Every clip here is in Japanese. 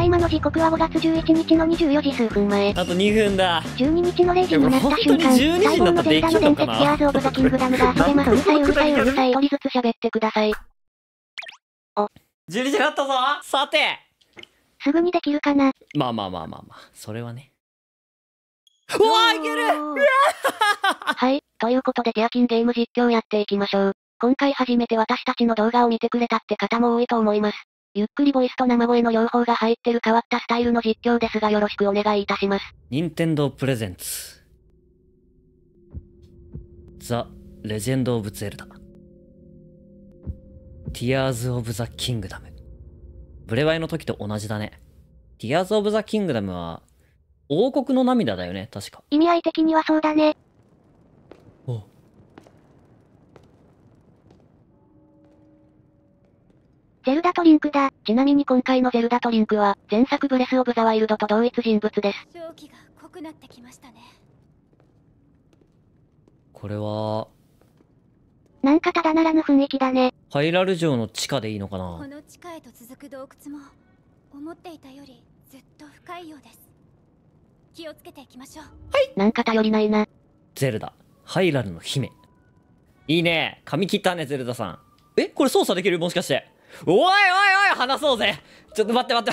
今の時刻は5月11日の24時数分前。 あと2分だ。 12日の0時になった瞬間、待望のゼルダの伝説ティアーズ・オブ・ザ・キングダムが遊べます。うるさいうるさいうるさい。一人ずつ喋ってください。 12時になったぞ。さて。 すぐにできるかな。 まあ。それはね。うわーいけるはい。ということでティアキンゲーム実況やっていきましょう。今回初めて私たちの動画を見てくれたって方も多いと思います。ゆっくりボイスと生声の両方が入ってる変わったスタイルの実況ですがよろしくお願いいたします。 任天堂プレゼンツザ・レジェンド・オブ・ゼルダティアーズ・オブ・ザ・キングダム。ブレワイの時と同じだね。ティアーズ・オブ・ザ・キングダムは王国の涙だよね、確か。 意味合い的にはそうだね。 おゼルダとリンクだ。ちなみに今回のゼルダとリンクは、前作ブレスオブザワイルドと同一人物です。 蒸気が濃くなってきましたね。 これはなんかただならぬ雰囲気だね。 ハイラル城の地下でいいのかこな。 の地下へと続く洞窟も、思っていたよりずっと深いようです。気をつけていきましょう。 なんか頼りないな。 ゼルダ、ハイラルの姫。いいね。髪切ったね、ゼルダさん。これ操作できる？もしかして。おいおいおい、話そうぜ。ちょっと待って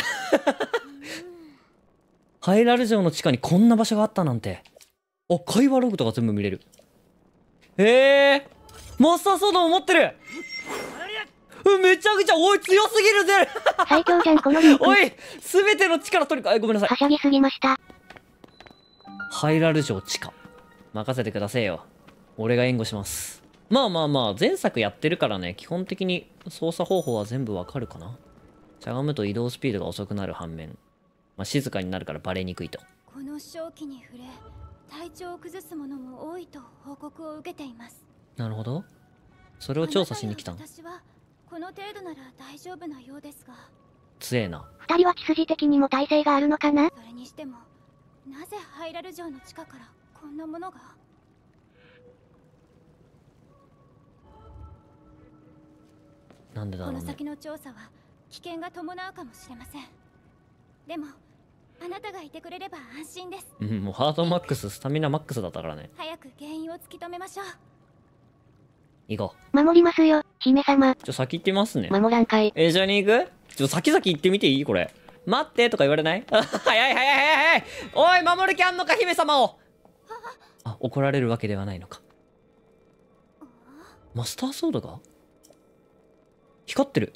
ハイラル城の地下にこんな場所があったなんて。あ、会話ログとか全部見れる。マスターソードも持ってる。めちゃくちゃ、おい、強すぎるぜ。 最強じゃんこのリンク。 おい、すべての力取り、ごめんなさい。 はしゃぎすぎました。 ハイラル城地下。任せてくださいよ。俺が援護します。まあ、前作やってるからね、基本的に操作方法は全部わかるかな。しゃがむと移動スピードが遅くなる反面、静かになるからバレにくいと。 この瘴気に触れ、体調を崩すものも多いと報告を受けています。 なるほど。それを調査しに来たん。 私はこの程度なら大丈夫なようですが。 強えな。 二人は血筋的にも耐性があるのかな。 それにしても、なぜハイラル城の地下からこんなものが。 なんでだろうね。 この先の調査は危険が伴うかもしれません。でもあなたがいてくれれば安心です。 もうハートマックス、スタミナマックスだったからね。 早く原因を突き止めましょう。 行こ守りますよ、姫様。 先行ってみますね。 守らんかい。 一緒に行く？先々行ってみていい？これ。待ってとか言われない？早い。おい、守る気あんのか、姫様を。怒られるわけではないのか。マスターソードが光ってる。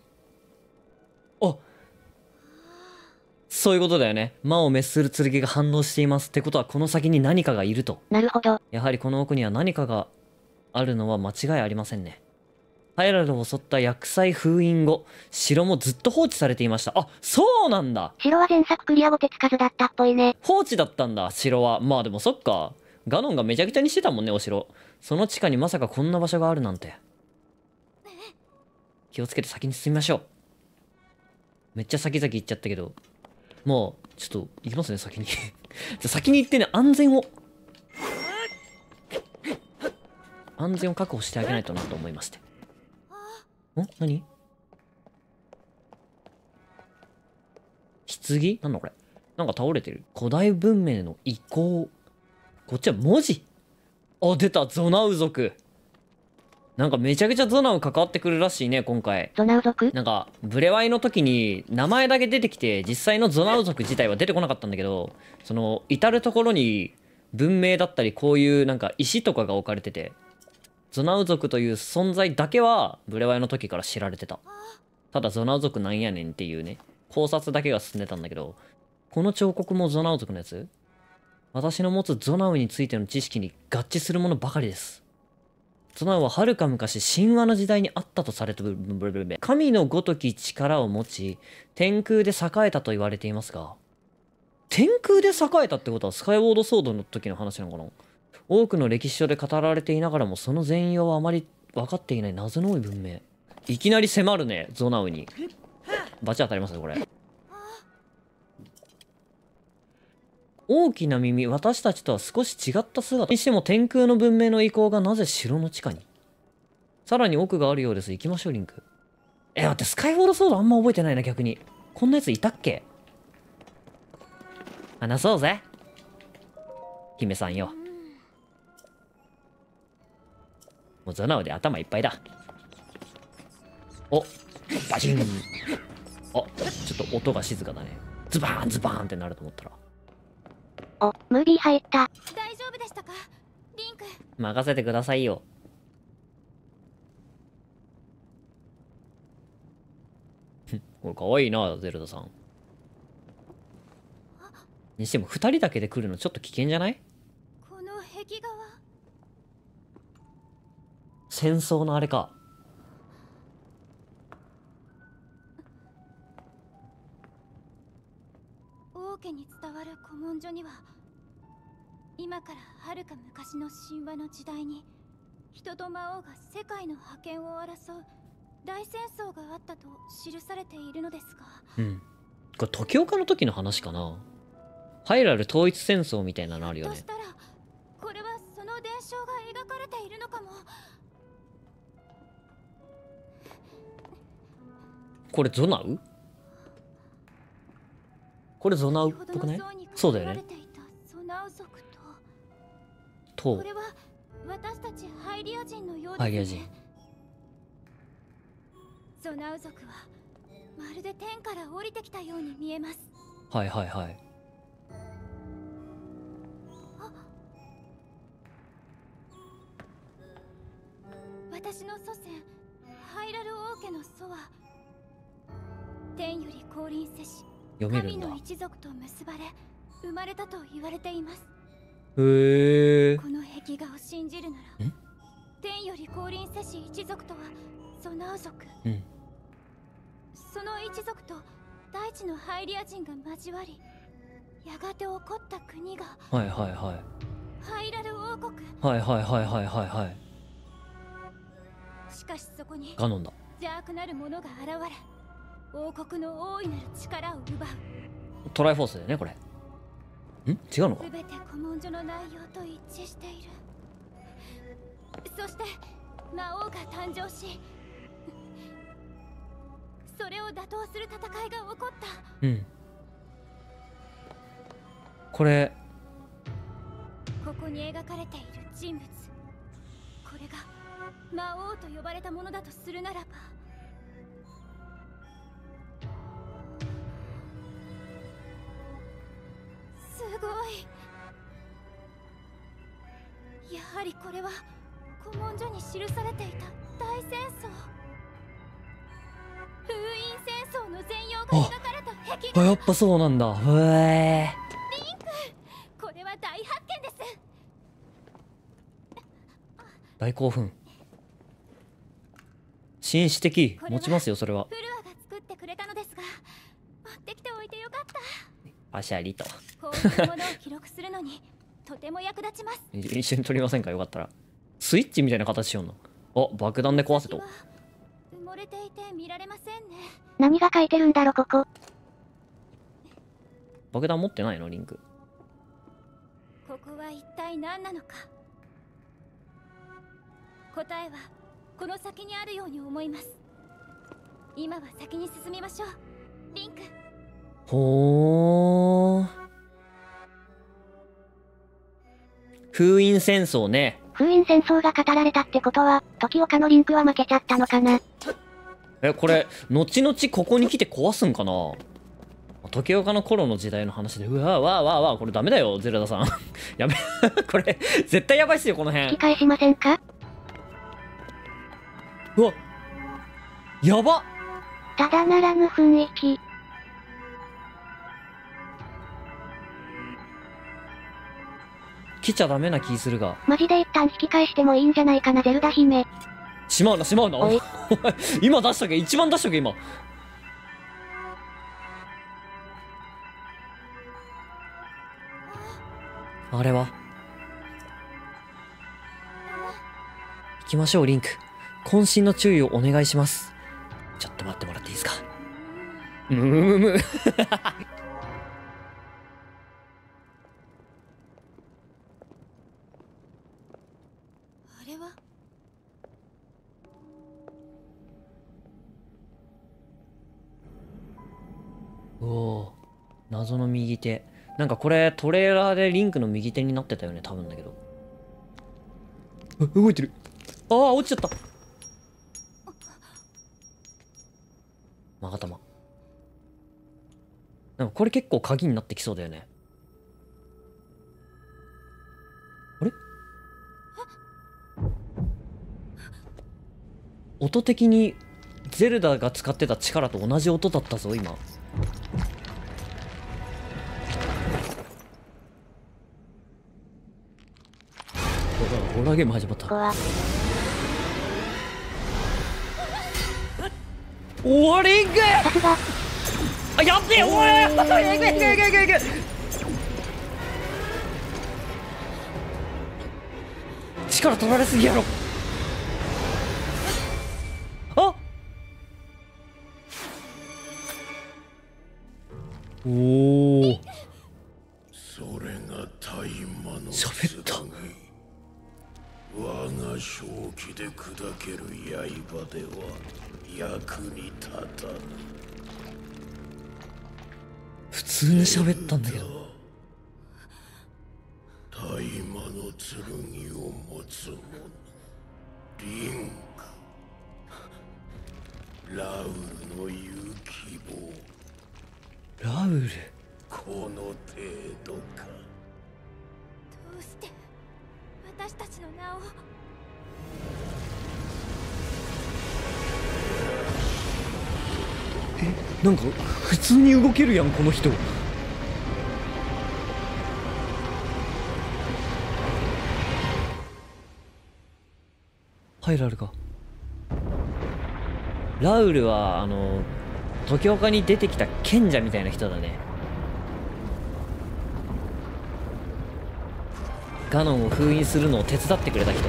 そういうことだよね。魔を滅する剣が反応していますってことは、この先に何かがいると。 なるほど。 やはりこの奥には何かがあるのは間違いありませんね。ハイラルを襲った薬剤封印後、城もずっと放置されていました。そうなんだ。 城は前作クリア後手つかずだったっぽいね。 放置だったんだ、城は。でもそっか。ガノンがめちゃくちゃにしてたもんね、お城。その地下にまさかこんな場所があるなんて。気をつけて先に進みましょう。めっちゃ先々行っちゃったけど。ちょっと行きますね、先に。先に行ってね、安全を確保してあげないとなと思いまして。何？棺？なんだこれ。なんか倒れてる。古代文明の遺構。こっちは文字。出た、ゾナウ族。なんかめちゃくちゃゾナウ関わってくるらしいね、今回。 ゾナウ族？ なんか、ブレワイの時に名前だけ出てきて、実際のゾナウ族自体は出てこなかったんだけど、至る所に文明だったり、こういうなんか石とかが置かれてて、ゾナウ族という存在だけは、ブレワイの時から知られてた。ただゾナウ族なんやねんっていうね、考察だけが進んでたんだけど、この彫刻もゾナウ族のやつ？私の持つゾナウについての知識に合致するものばかりです。ゾナウは遥か昔神話の時代にあったとされてる神のごとき力を持ち天空で栄えたと言われていますが、天空で栄えたってことはスカイウォードソードの時の話なのかな。多くの歴史書で語られていながらもその全容はあまり分かっていない謎の多い文明。いきなり迫るね、ゾナウに。バチ当たりますねこれ。大きな耳、私たちとは少し違った姿にしても天空の文明の遺構がなぜ城の地下に。さらに奥があるようです。行きましょうリンク。待って、スカイウォールソードあんま覚えてないな逆に。こんなやついたっけ？ 話そうぜ姫さんよ。もうゾナウで頭いっぱいだ。おバシン。あ、ちょっと音が静かだね。ズバーンズバーンってなると思ったら。 お、ムービー入った。 大丈夫でしたかリンク。 任せてくださいよ。これかわいいな、ゼルダさん。にしても2人だけで来るのちょっと危険じゃない？ この壁画は戦争のあれか。 王家に伝わる古文書には、今からはるか昔の神話の時代に人と魔王が世界の覇権を争う大戦争があったと記されているのですが、 うん。これ時岡の時の話かな。ハイラル統一戦争みたいなのあるよね。 としたらこれはその伝承が描かれているのかも。 これゾナウ？これゾナウっぽくない？そうだよね。 ソナウ族とこれは私たちハイリア人のようですね。 ハイリア人。 ソナウ族はまるで天から降りてきたように見えます。 はいはいはい。 私の祖先ハイラル王家の祖は天より降臨せし読めるんだ。 神の一族と結ばれ生まれたと言われています。 へえ。 この壁画を信じるなら天より降臨せし一族とはソナウ族、 うん、 その一族と大地のハイリア人が交わり、やがて起こった国がはいはいはいハイラル王国。 はいはいはいはいはいはい。 しかしそこにガノンだ。 邪悪なる者が現れ、王国の大いなる力を奪う。 トライフォースだよねこれ。ん違うのか。 すべて古文書の内容と一致している。そして魔王が誕生し、それを打倒する戦いが起こった。 うん。これここに描かれている人物、これが魔王と呼ばれたものだとするならば、すごい。やはりこれは古文書に記されていた大戦争、封印戦争の全容が描かれた壁画。 やっぱそうなんだ。へえ。 リンク、これは大発見です。 大興奮。紳士的。持ちますよそれは。 フルアが作ってくれたのですが、持ってきておいてよかった。 パシャリと。 こういうものを記録するのにとても役立ちます。 一緒に撮りませんかよかったら。スイッチみたいな形しようの。あ、爆弾で壊せと。 埋もれていて見られませんね。 何が書いてるんだろここ。 爆弾持ってないのリンク。 ここは一体何なのか。答えはこの先にあるように思います。今は先に進みましょう、リンク。 ほー。封印戦争ね。 封印戦争が語られたってことは、時岡のリンクは負けちゃったのかな。 これ後々ここに来て壊すんかな。時岡の頃の時代の話で、うわわわわ、これダメだよゼルダさんやめこれ絶対やばいっすよこの辺。 引き返しませんか。 うわやばっ。 ただならぬ雰囲気。 来ちゃダメな気するが。 マジで一旦引き返してもいいんじゃないかなゼルダ姫。 しまうなしまうな。 おい今出しとけ、一番出しとけ今。あれは行きましょうリンク。渾身の注意をお願いします。ちょっと待ってもらっていいですか。むむむむあれはおお、謎の右手。 なんかこれトレーラーでリンクの右手になってたよね、多分だけど。あ、動いてる。ああ、落ちちゃった。マガタマ。なんかこれ結構鍵になってきそうだよね。あれ？音的にゼルダが使ってた力と同じ音だったぞ今。ホラーゲーム始まった。終わりんかい。 さすが。 あ、やっべえ、おい、いけいけいけいけいけ。力取られすぎやろ。あ、おお、 それが大魔の喋った。 我が正気で砕ける刃では役に立たぬ。 普通に喋ったんだけど。 大魔の剣を持つ者、リンク、ラウルの言う希望、 ラウル。 この程度か。 どうして私たちの名を。 なんか普通に動けるやんこの人。ハイラルか。ラウルは時岡に出てきた賢者みたいな人だね。ガノンを封印するのを手伝ってくれた人。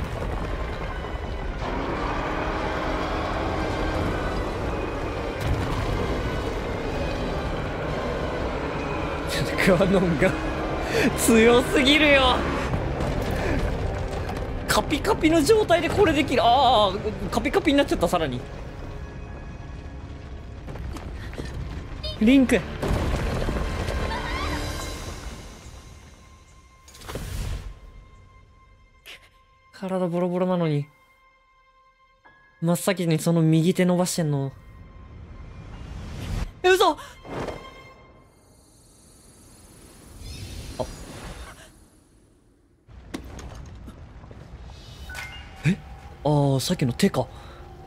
ガノンが強すぎるよ。カピカピの状態でこれできる。ああ、カピカピになっちゃった。さらにリンク。体ボロボロなのに真っ先にその右手伸ばしてんの。嘘。あえ、ああ、さっきの手か。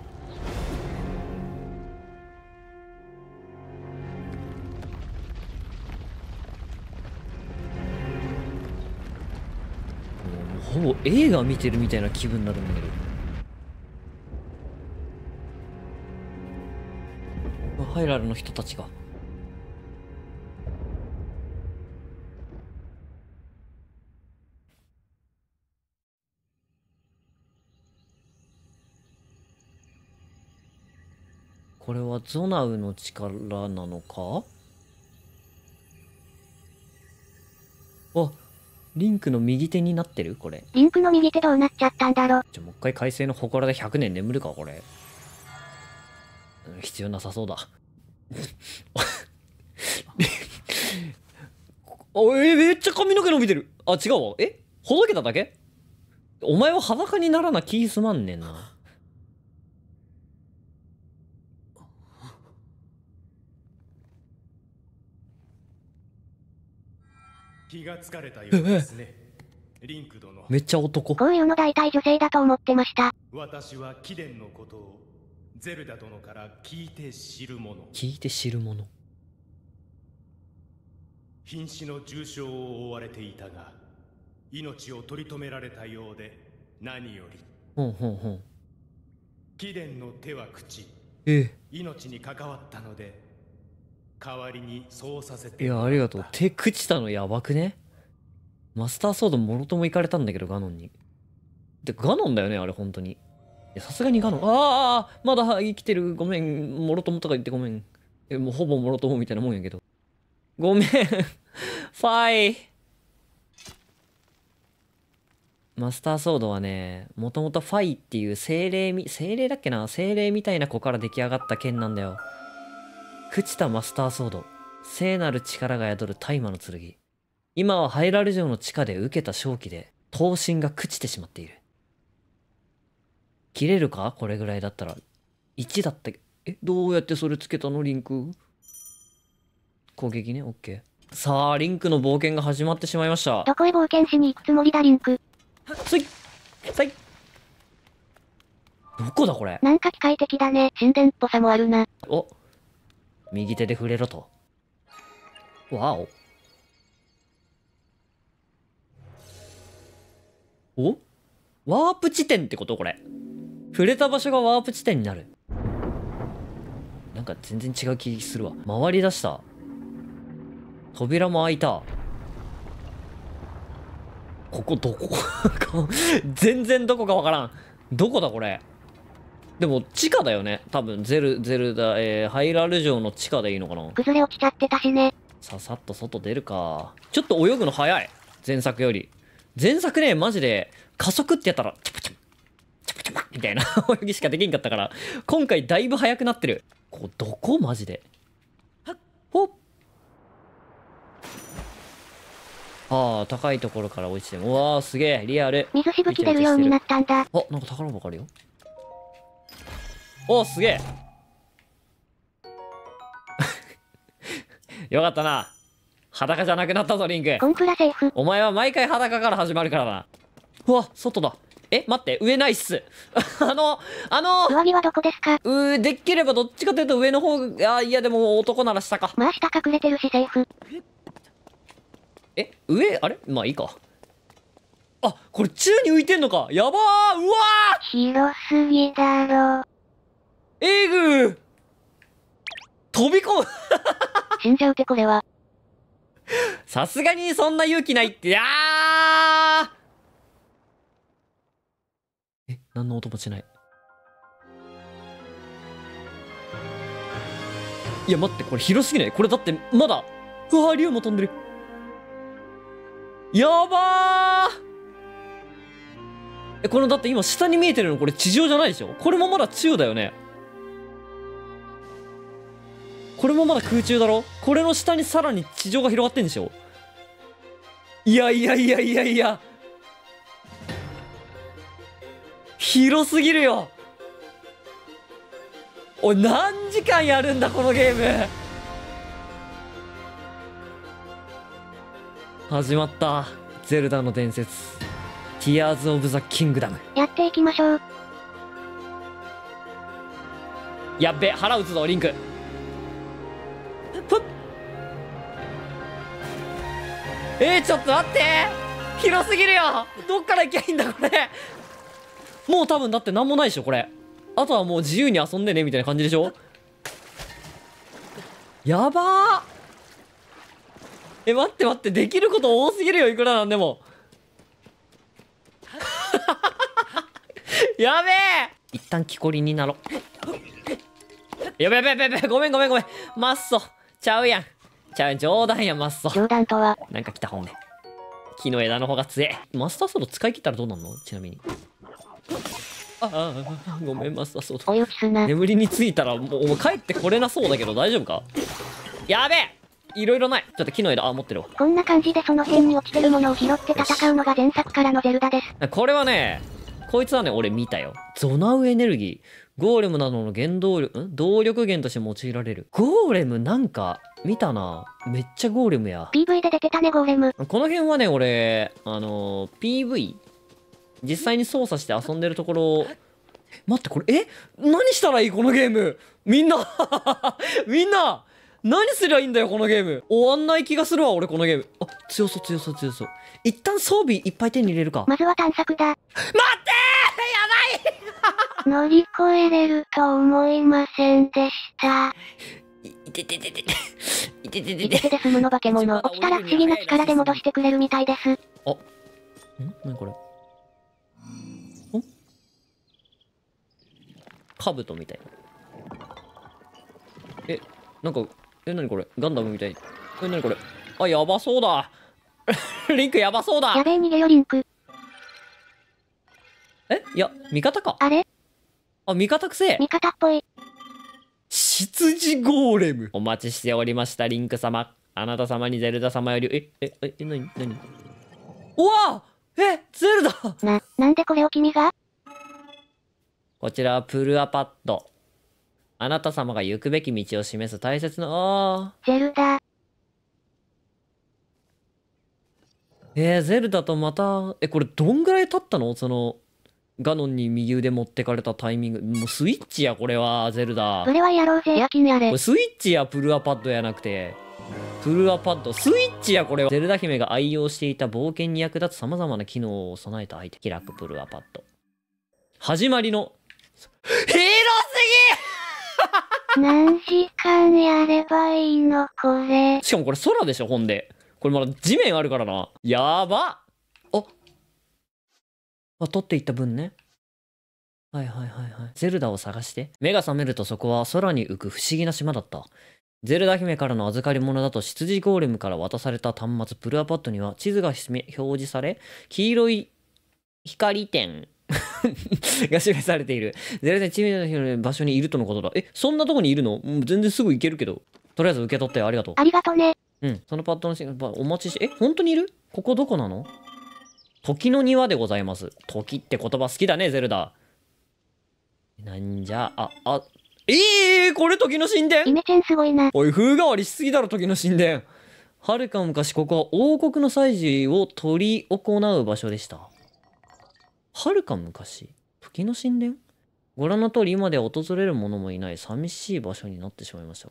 ほぼ映画見てるみたいな気分になるんだけど。ハイラルの人たちが。これはゾナウの力なのか。あ、リンクの右手になってるこれ。 リンクの右手どうなっちゃったんだろ。 じゃあもう一回海星の祠で100年眠るかこれ。必要なさそうだ。めっちゃ髪の毛伸びてる。あ、違うわ。ほどけただけ。お前は裸にならな気すまんねんな。 気がつかれたようですね。リンク殿。 めっちゃ男。 こういうの大体女性だと思ってました。 私は貴殿のことをゼルダ殿から聞いて知るもの。 聞いて知るもの。 瀕死の重傷を負われていたが、命を取り留められたようで何より。 ほんほんほん。 貴殿の手は口。命に関わったので、代わりにそうさせて。 いや、ありがとう。手朽ちたのやばくね。マスターソードもろとも行かれたんだけど、ガノンに。で、ガノンだよね、あれ、本当に。いや、さすがにガノン。ああ、まだ生きてる。ごめん。もろともとか言ってごめん。もうほぼもろともみたいなもんやけど。ごめん。ファイ。マスターソードはね、もともとファイっていう精霊だっけな、精霊みたいな子から出来上がった剣なんだよ。朽ちたマスターソード。 聖なる力が宿る大魔の剣。今はハイラル城の地下で受けた勝機で、刀身が朽ちてしまっている。切れるかこれぐらいだったら。1だったっけ。どうやってそれつけたのリンク。攻撃ね、オッケー。さあ、リンクの冒険が始まってしまいました。 どこへ冒険しに行くつもりだリンク。 そいさいどこだこれ。 なんか機械的だね。神殿っぽさもあるな。 お、右手で触れろと。わお。ワープ地点ってことこれ。触れた場所がワープ地点になる。なんか全然違う気するわ。回り出した。扉も開いた。ここどこ全然どこかわからん。どこだこれ。でも地下だよね。多分ゼルダ、ハイラル城の地下でいいのかな。 崩れ落ちちゃってたしね。 ささっと外出るか。ちょっと泳ぐの早い。前作より。前作ね、マジで加速ってやったら、チャパチャパ、チャパチャパみたいな泳ぎしかできんかったから、今回だいぶ速くなってる。ここどこマジで。ほっ。ああ、高いところから落ちてる。うわー、すげえ、リアル。 水しぶき出るようになったんだ。 あ、なんか宝箱あるよ。おー、すげえ。よかったな。裸じゃなくなったぞ、リンク。 コンプラセーフ。 お前は毎回裸から始まるからな。うわ、外だ。待って、上ないっす。 上着はどこですか？ できればどっちかというと上の方が、いやでも男なら下か。 まあ下隠れてるしセーフ。 上あれまあいいか。あ、これ宙に浮いてんのか。やばー。うわー広すぎだろ。 えぐー飛び込む死んじゃうてこれは。 さすがにそんな勇気ないって。何の音もしない。いや待って、これ広すぎない？これだってまだ、うわー、竜も飛んでる。やばー。このだって今下に見えてるのこれ地上じゃないでしょ。これもまだ宙だよね。これもまだ空中だろ。これの下にさらに地上が広がってんでしょ。いやいやいやいやいや、広すぎるよ。おい、何時間やるんだこのゲーム。始まった。ゼルダの伝説、ティアーズ・オブ・ザ・キングダム。 やっていきましょう。 やっべ、腹打つぞリンク。ふっ。ちょっと待って、広すぎるよ。どっから行きゃいいんだこれ。もう多分だって何もないでしょこれ。あとはもう自由に遊んでねみたいな感じでしょ。やばー。待って待って、できること多すぎるよ、いくらなんでも。やべえ。一旦木こりになろ。やべやべやべやべ、ごめんごめんごめん。マッソちゃうやん。冗談や、マッソ。 冗談とは。 なんか来た本で。木の枝の方が強え。マスターソード使い切ったらどうなんの？ちなみに。ごめん、マスターソード。 追い打ちすな。 眠りについたらもう帰ってこれなそうだけど大丈夫か？やべえ、いろいろない。ちょっと木の枝、持ってるわ。 こんな感じでその辺に落ちてるものを拾って戦うのが前作からのゼルダです。 これはね、こいつはね、俺見たよ。ゾナウエネルギー。ゴーレムなどの原動力、動力源として用いられる。ゴーレムなんか、見たな。めっちゃゴーレムや。 PV で出てたね、ゴーレム。 この辺はね、俺、PV、実際に操作して遊んでるところ、待って、これ、何したらいいこのゲーム。みんなみんな何すりゃいいんだよ、このゲーム。終わんない気がするわ、俺、このゲーム。あ、強そう、強そう、強そう。一旦装備いっぱい手に入れるか。 まずは探索だ。 待ってー、やばい乗り越えれると思いませんでした。 いててててて。いててていててで済むの化け物。起きたら不思議な力で戻してくれるみたいです。 何これ。兜みたいな。なんか、何これ、ガンダムみたい。何これ。あ、やばそうだ。リンクやばそうだ。 やべえ、逃げよリンク。 いや、味方か。 あれ？ あ、味方くせえ。 味方っぽい。 し羊ゴーレム。お待ちしておりました、リンク様。あなた様にゼルダ様より、なにうわゼルダなんでこれを君が？ こちらはプルアパッド。あなた様が行くべき道を示す大切な、 ゼルダ。 ゼルダとまた、これどんぐらい経ったの？その、ガノンに右腕持ってかれたタイミング。もうスイッチや、これは、ゼルダ。 それはやろうぜ、夜勤やれ。 これスイッチや、プルアパッドやなくて。プルアパッド、スイッチや、これは。ゼルダ姫が愛用していた冒険に役立つ様々な機能を備えた相手。開くプルアパッド。始まりの、広すぎ何時間やればいいのこれ。 しかもこれ空でしょ、ほんで。これまだ地面あるからな。やば取っていった分ね。はい。ゼルダを探して。目が覚めるとそこは空に浮く不思議な島だった。ゼルダ姫からの預かり物だと羊ゴーレムから渡された端末プルアパッドには地図が表示され、黄色い光点が示されている。ゼルダチームの場所にいるとのことだ。そんなとこにいるの？全然すぐ行けるけど。とりあえず受け取ってありがとう。 ありがとね。 そのパッドのお待ちして、本当にいる？ここどこなの？時の庭でございます。時って言葉好きだね、ゼルダ。なんじゃ、これ時の神殿？ イメチェンすごいな。 おい、風変わりしすぎだろ、時の神殿。はるか昔、ここは王国の祭事を執り行う場所でした。はるか昔？時の神殿？ご覧の通り、今では訪れる者もいない寂しい場所になってしまいました。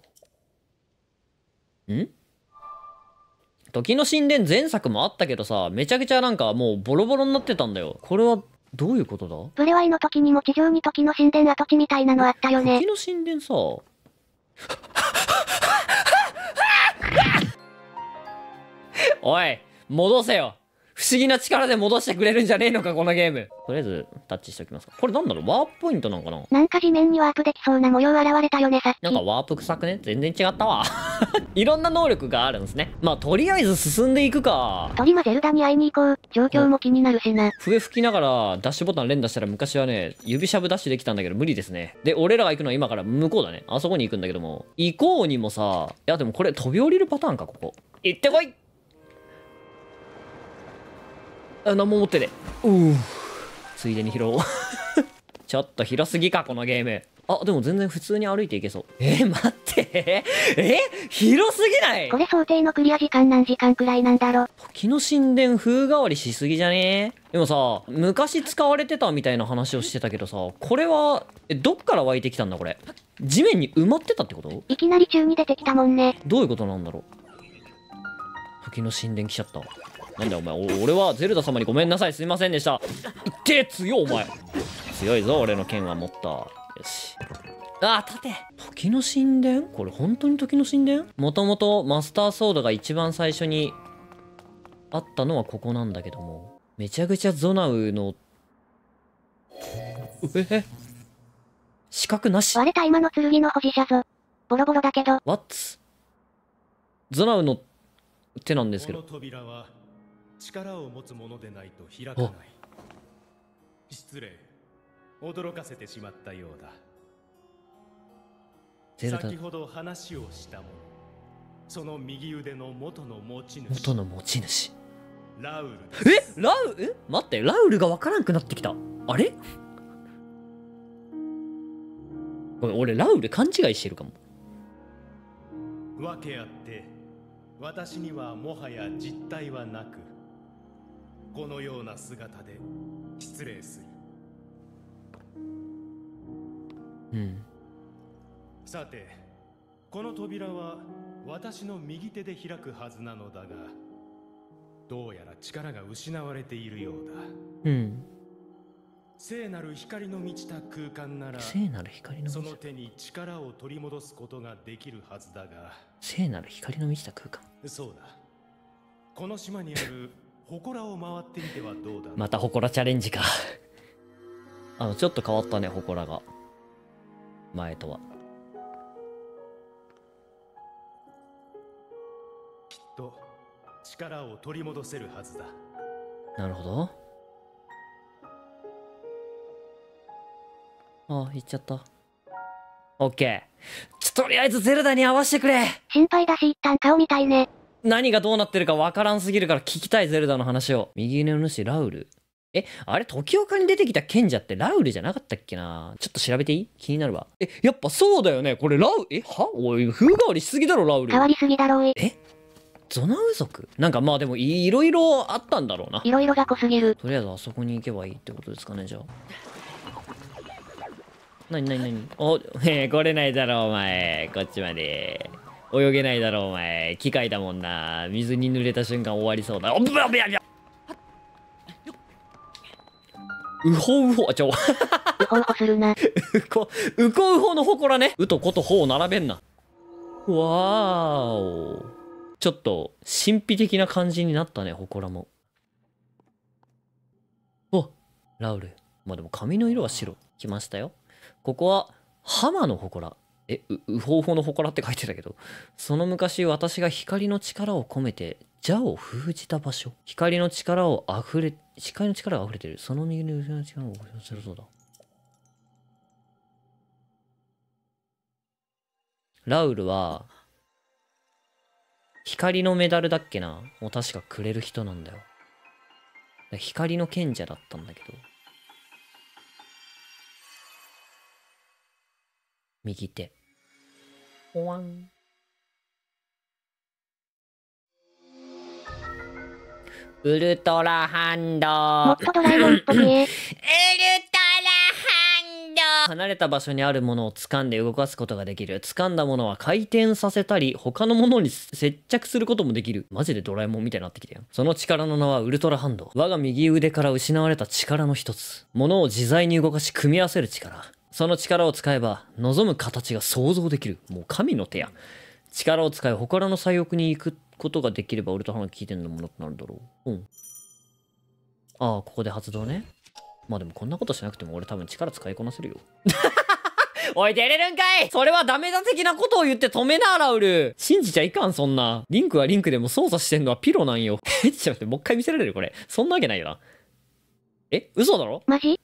時の神殿前作もあったけどさ、めちゃくちゃなんかもうボロボロになってたんだよ。これはどういうことだ？ ブレワイの時にも地上に時の神殿跡地みたいなのあったよね。 時の神殿さおい、戻せよ。不思議な力で戻してくれるんじゃねえのか、このゲーム。とりあえずタッチしておきますか。これなんだろう、ワープポイントなんかな？ なんか地面にワープできそうな模様現れたよね、さっき。 なんかワープ臭くね？全然違ったわ。いろんな能力があるんですね。まあとりあえず進んでいくか。 トリマゼルダに会いに行こう。状況も気になるしな。 笛吹きながらダッシュボタン連打したら昔はね、指しゃぶダッシュできたんだけど無理ですね。で、俺らが行くのは今から向こうだね。あそこに行くんだけども。行こうにもさ、いやでもこれ飛び降りるパターンか、ここ。行ってこい！何も持ってね。ついでに拾おう。ちょっと広すぎか、このゲーム。でも全然普通に歩いていけそう。待って。広すぎない？ これ想定のクリア時間何時間くらいなんだろ。 時の神殿風変わりしすぎじゃね？でもさ、昔使われてたみたいな話をしてたけどさ、これは、どっから湧いてきたんだこれ。地面に埋まってたってこと？ いきなり中に出てきたもんね。 どういうことなんだろう。時の神殿来ちゃった。なんだよお前、俺はゼルダ様にごめんなさい、すいませんでした。強いお前。強いぞ、俺の剣は持った。よし。立て。時の神殿？これ本当に時の神殿？もともとマスターソードが一番最初にあったのはここなんだけども、めちゃくちゃゾナウの資格なし。 割れた今の剣の保持者ぞ。ボロボロだけど。 What？ ゾナウの手なんですけど。 この扉は力を持つものでないと開かない。失礼。驚かせてしまったようだ。先ほど話をしたもの、その右腕の元の持ち主。ラウル。 待って、ラウルがわからんくなってきた。あれ？ごめん、俺ラウル勘違いしてるかも。 わけあって私にはもはや実体はなく、このような姿で失礼する。さて、この扉は私の右手で開くはずなのだが、どうやら力が失われているようだ。聖なる光の満ちた空間なら、その手に力を取り戻すことができるはずだが。 聖なる光の満ちた空間。 そうだ。この島にある祠を回ってみてはどうだ。 また祠チャレンジか。ちょっと変わったね、祠が。前とは。 きっと力を取り戻せるはずだ。 なるほど。行っちゃった。オッケー。ちょっとりあえずゼルダに会わせてくれ。 心配だし一旦顔見たいね。 何がどうなってるかわからんすぎるから聞きたい、ゼルダの話を。右腕の主ラウル。あれ時岡に出てきた賢者ってラウルじゃなかったっけな。ちょっと調べていい？気になるわ。やっぱそうだよね。これラウ、おい、風変わりしすぎだろ、ラウル。 変わりすぎだろうい。 ゾナウ族なんかまあでもいろいろあったんだろうな。 いろいろが濃すぎる。 とりあえずあそこに行けばいいってことですかね、じゃあ。なにお、来れないだろお前。こっちまで。泳げないだろお前。機械だもんな。水に濡れた瞬間終わりそうだ。おっぶやびやびや。うほうほ、 うほうほするな。 うこうほのほこらね。うとことほを並べんな。わーお。ちょっと神秘的な感じになったね、ほこらも。お、ラウル。まあでも髪の色は白。来ましたよ。ここは浜の祠。うほうほの祠って書いてたけど、その昔私が光の力を込めて蛇を封じた場所。光の力が溢れてる。その右の腕の力を起こせるそうだ。ラウルは光のメダルだっけなを確かくれる人なんだよ。光の賢者だったんだけど。右手。おわん。ウルトラハンド。 もっとドラえもんっぽい。ウルトラハンド。離れた場所にあるものを掴んで動かすことができる。掴んだものは回転させたり、他のものに接着することもできる。マジでドラえもんみたいになってきたよ。その力の名はウルトラハンド。我が右腕から失われた力の一つ。物を自在に動かし組み合わせる力。その力を使えば望む形が想像できる。もう神の手や。力を使い祠の最奥に行くことができればウルトラハンド聞いてんのものとなるだろう。ああ、ここで発動ね。まあでもこんなことしなくても俺多分力使いこなせるよ。おい、出れるんかい。それはダメだ的なことを言って止めな、ラウル。信じちゃいかん、そんな。リンクはリンクでも操作してんのはピロなんよ。ちょっと待って、もう一回見せられるこれ。そんなわけないよな。嘘だろ？ マジ？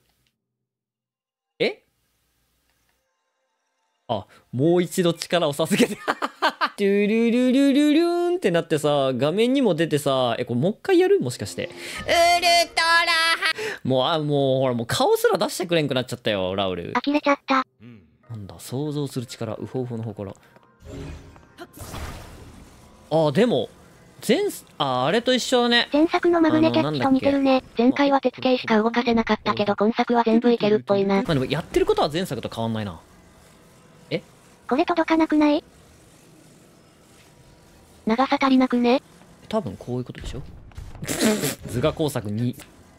あ、もう一度力を授けて。トゥルルルルルーンってなってさ、画面にも出てさ、これもう一回やる？もしかして。ウルトラもうほら、もう顔すら出してくれんくなっちゃったよ、ラウル。 呆れちゃった。 なんだ、想像する力、ウホウホの祠。あ、でも、あれと一緒だね。 前作のマグネキャッチと似てるね。前回は鉄系しか動かせなかったけど、今作は全部いけるっぽいな。 まあでもやってることは前作と変わんないな。 これ届かなくない？長さ足りなくね？ 多分こういうことでしょ。図画工作2。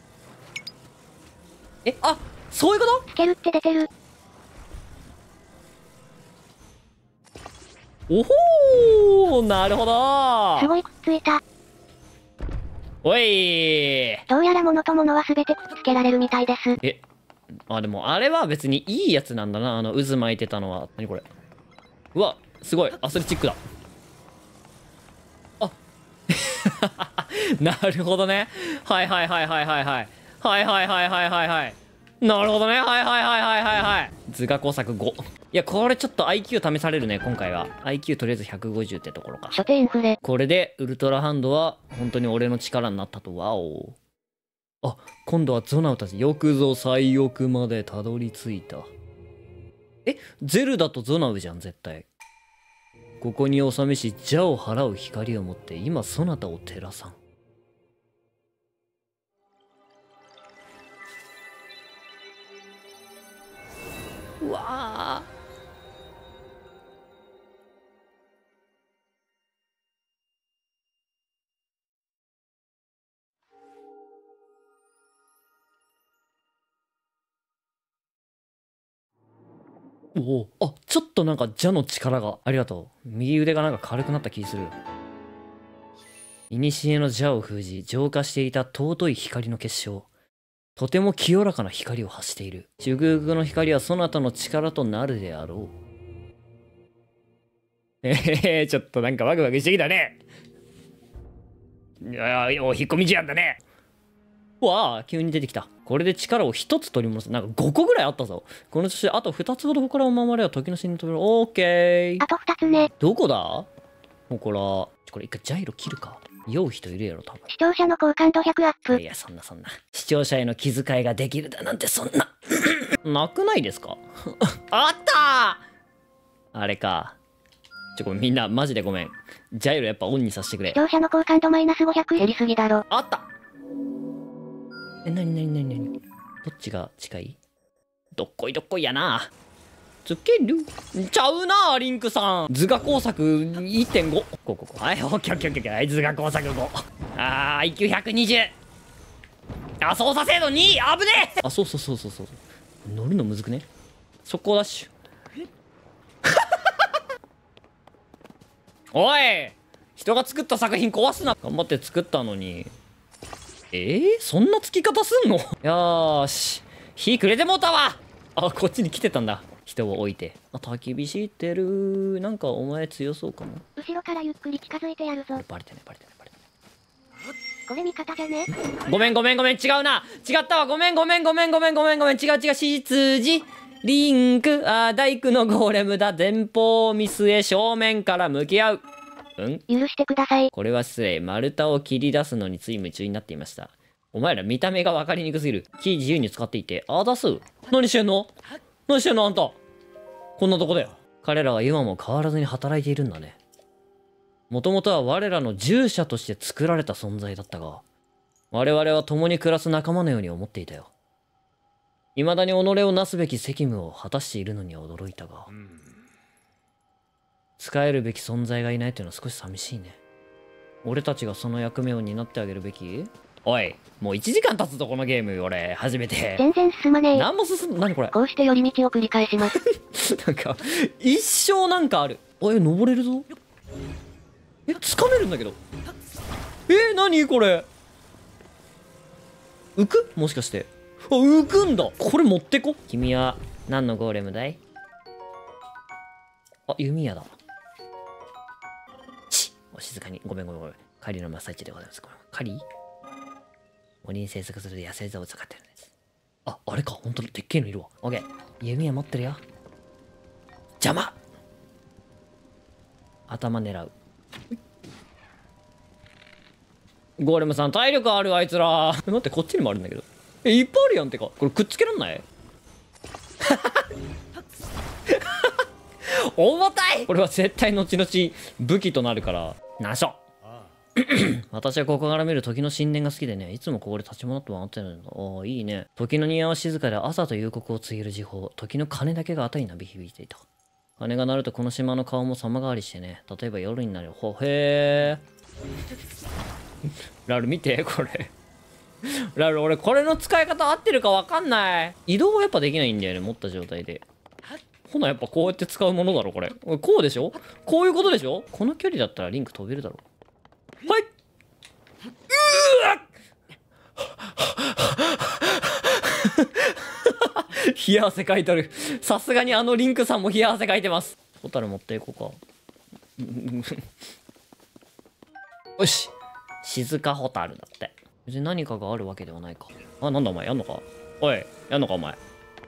あ、そういうこと？ つけるって出てる。 おほー、なるほど。 すごいくっついた。 おい。 どうやら物と物は全てくっつけられるみたいです。 あ、でもあれは別にいいやつなんだな。渦巻いてたのは。何これ。うわ、すごいアスレチックだ。あなるほどね。はいはいはいはいはいはいはいはいはいはいはいはい。なるほどね。はいはいはいはいはいはい。図画工作5。いや、これちょっと IQ 試されるね、今回は。IQ とりあえず150ってところか。 初手インフレ。 これでウルトラハンドは本当に俺の力になったと。わお。あ、今度はゾナウたちよくぞ最奥までたどり着いた。ゼルダとゾナウじゃん、絶対。ここに収めし邪を払う光を持って今そなたを照らさん。うわー。おお、あ、ちょっとなんか邪の力が。ありがとう。右腕がなんか軽くなった気する。古の邪を封じ浄化していた尊い光の結晶。とても清らかな光を発している。祝福の光はそなたの力となるであろう。ちょっとなんかワクワクしてきたね。いや、お引っ込み思案だね。わあ、急に出てきた。 これで力を1つ取り戻す。なんか5個ぐらいあったぞ。この調子であと2つほど祠を守れば時の真に飛べる。オーケー。 あと2つね。 どこだ？これ一回ジャイロ切るか。酔う人いるやろ、多分。 視聴者の好感度100アップ。 いや、そんな。視聴者への気遣いができるだなんてそんな。なくないですか？あったー！あれか。ごめん、みんな、マジでごめん。ジャイロやっぱオンにさせてくれ。 視聴者の好感度マイナス500減りすぎだろ。 あった！なにどっちが近い？どっこいやな。つけるちゃうな、リンクさん。図画工作 1.5。ここ。はい、オッケー。はい、図画工作5。IQ120。操作精度2！危ねえ！そう。乗るのむずくね？速攻ダッシュ。おい！人が作った作品壊すな！頑張って作ったのに。そんなつき方すんの？よーし。火くれてもうたわ！こっちに来てたんだ。人を置いて。焚き火してる。なんかお前強そうかも。 後ろからゆっくり近づいてやるぞ。 バレてない。 これ味方じゃね？ ごめん、違うな。違ったわ。ごめん。違う。シツジ。リンク。大工のゴーレムだ。前方を見据え、正面から向き合う。 許してください。 これは失礼。丸太を切り出すのについ夢中になっていました。お前ら見た目が分かりにくすぎる。木自由に使っていて。出す。何してんのあんた。こんなとこで。彼らは今も変わらずに働いているんだね。もともとは我らの従者として作られた存在だったが、我々は共に暮らす仲間のように思っていたよ。未だに己をなすべき責務を果たしているのには驚いたが、仕えるべき存在がいないというのは少し寂しいね。俺たちがその役目を担ってあげるべき？おい、もう1時間経つぞこのゲーム。俺初めて全然進まねえ。 何も進む。何これ。 こうして寄り道を繰り返します。 なんか一生なんかある。登れるぞ。掴めるんだけど。何これ。浮く？もしかして。浮くんだ。これ持ってこ。君は何のゴーレムだい？弓矢だ。お静かに。ごめん。狩りの真っ最中でございます。狩り？森に生息する野生動物を飼ってるんです。あれか。ほんとだ。でっけえのいるわ。オッケー。弓矢持ってるよ。邪魔！頭狙う。ゴーレムさん体力あるあいつら。待って、こっちにもあるんだけど。いっぱいあるやん。てかこれくっつけらんない？重たい。これは絶対後々武器となるからなしょ。私はここから見る時の神殿が好きでね、いつもここで立ち戻って回ってるんだ。いいね。時の庭は静かで朝と夕刻を告げる時報。時の鐘だけがあたりなび響いていた。鐘が鳴るとこの島の顔も様変わりしてね。例えば夜になる。へラル見てこれ。ラル、俺これの使い方合ってるか分かんない。移動はやっぱできないんだよね、持った状態で。ほなやっぱこうやって使うものだろこれ。こうでしょ？こういうことでしょ？この距離だったらリンク飛べるだろ。はい。冷や汗かいとる。さすがにリンクさんも冷や汗かいてます。ホタル持っていこうか。よし。静かホタルだって。別に何かがあるわけではないか。なんだお前、やんのか？おい、やんのかお前。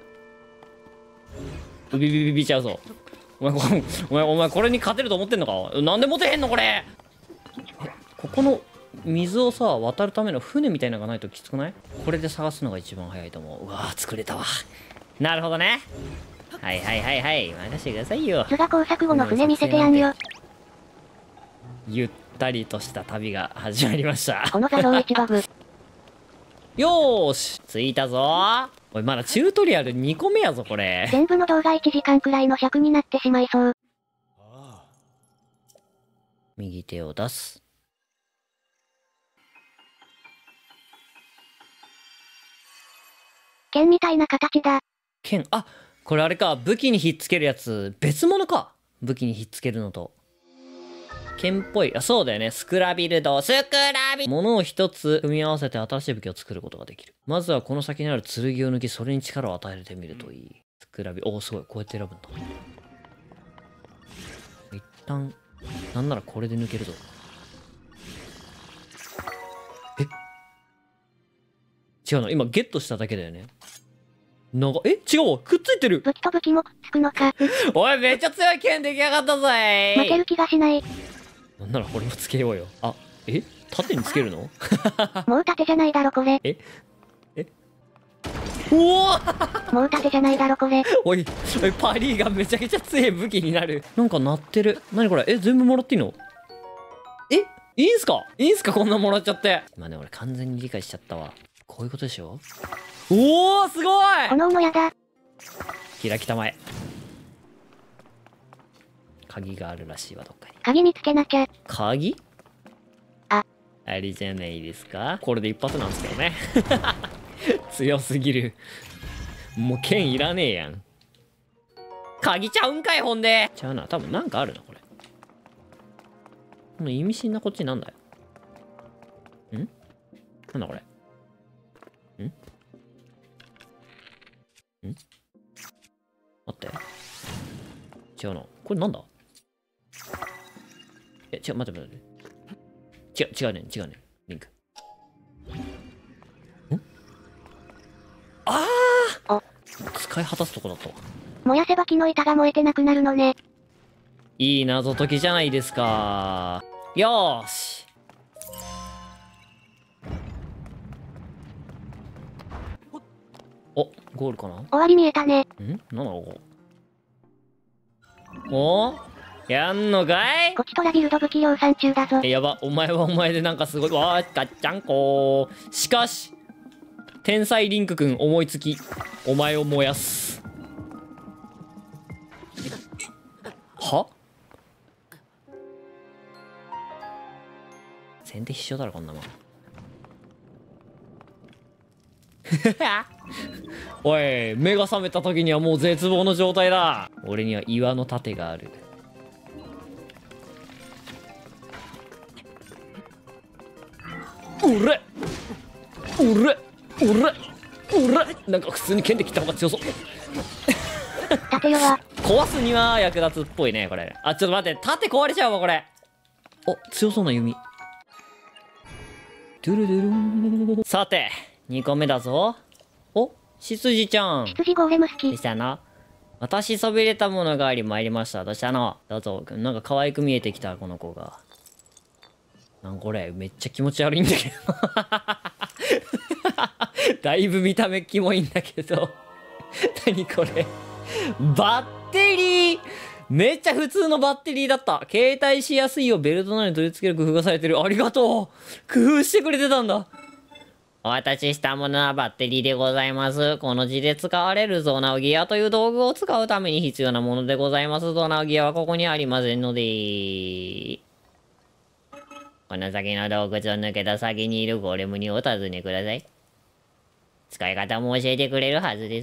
ビビちゃうぞ。お前これに勝てると思ってんのか？なんで持てへんのこれ。ここの水をさ渡るための船みたいなのがないときつくない？これで探すのが一番早いと思う。うわー作れたわ。なるほどね。はい任せてくださいよ。 図画工作後の船見せてやんよ。 ゆったりとした旅が始まりました。 この01バグ。 よーし着いたぞ。おいまだチュートリアル2個目やぞこれ。 全部の動画1時間くらいの尺になってしまいそう。 右手を出す。 剣みたいな形だ。 剣、これあれか。武器にひっつけるやつ別物か。武器にひっつけるのと剣っぽい。そうだよね。スクラビルド。物を一つ組み合わせて新しい武器を作ることができる。まずはこの先にある剣を抜き、それに力を与えてみるといい。スクラビ、すごい。こうやって選ぶんだ。一旦、なんならこれで抜けるぞ。 違うの、今ゲットしただけだよね。なんか、違うわ、くっついてる。 武器と武器もくっつくのか。 おい、めっちゃ強い剣出来上がったぜ負ける気がしない。 なんならこれもつけようよ。あ、縦につけるのもう縦じゃないだろこれ。 おおもう縦じゃないだろこれ。 おい、パリーがめちゃくちゃ強い武器になる。なんか鳴ってる。何これ、全部もらっていいの？いいんすかこんなもらっちゃって。今ね、俺完全に理解しちゃったわ。こういうことでしょ？おお、すごい！ 炎の矢だ。 開きたまえ。鍵があるらしいわ、どっかに。 鍵見つけなきゃ。 鍵？ あれじゃないですか？これで一発なんですけどね。強すぎる。もう剣いらねえやん。鍵ちゃうんかい、ほんで。ちゃうな、多分なんかあるな、これ。この意味深なこっちなんだよ。なんだこれ。待って。違うな。これなんだ？違う、待って。違うね、リンク。使い果たすとこだったわ。 燃やせば木の板が燃えてなくなるのね。 いい謎解きじゃないですか。よーし。ゴールかな？ 終わり見えたね。 なんだろう、ここ。やんのかい？ こちとらギルド武器量産中だぞ。 やば、お前はお前でなんかすごい。わー、ガッチャンコー。しかし、天才リンクくん思いつき、お前を燃やす。は？先手必勝だろ、こんなもん。おい、目が覚めた時にはもう絶望の状態だ。俺には岩の盾がある。俺なんか普通に剣で切った方が強そう。 盾弱。 壊すには役立つっぽいね、これ。ちょっと待って、盾壊れちゃうわ、これ。強そうな弓。ドゥルドゥルン。さて、2個目だぞ。執事ちゃん。 執事ゴーレム好き。 どうしたの？私そびれたものがあり参りました。どうしたの？どうぞ。なんか可愛く見えてきた、この子が。これ、めっちゃ気持ち悪いんだけど。だいぶ見た目キモいんだけど。何これ。バッテリー！めっちゃ普通のバッテリーだった。携帯しやすいようベルトなどに取り付ける工夫がされてる。ありがとう！工夫してくれてたんだ。お渡ししたものはバッテリーでございます。この字で使われるゾナウギアという道具を使うために必要なものでございます。ゾナウギアはここにありませんので。この先の洞窟を抜けた先にいるゴレムにお尋ねください。使い方も教えてくれるはずです。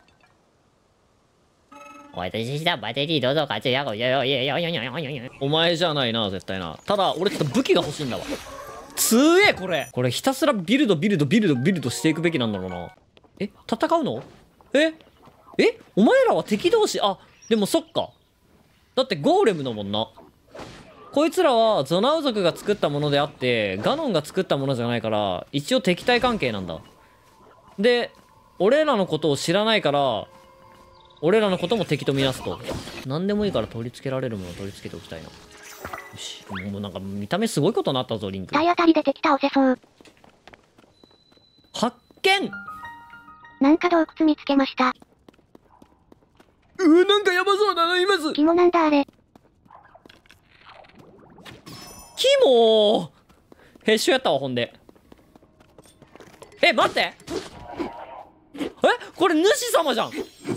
お渡ししたバッテリーどうぞ活用。お前じゃないな、絶対な。ただ、俺ちょっと武器が欲しいんだわ。強え、これひたすらビルドしていくべきなんだろうな。戦うの？お前らは敵同士？でもそっか。だってゴーレムだもんな。こいつらはゾナウ族が作ったものであってガノンが作ったものじゃないから一応敵対関係なんだ。で俺らのことを知らないから俺らのことも敵とみなすと。何でもいいから取り付けられるものを取り付けておきたいな。よし、もうなんか見た目すごいことになったぞ、リンク。 体当たりで敵倒せそう。 発見！ なんか洞窟見つけました。 なんかやばそうなのいます。 肝なんだあれ。 肝！へっしょやったわ、ほんで。待って！これ主様じゃん！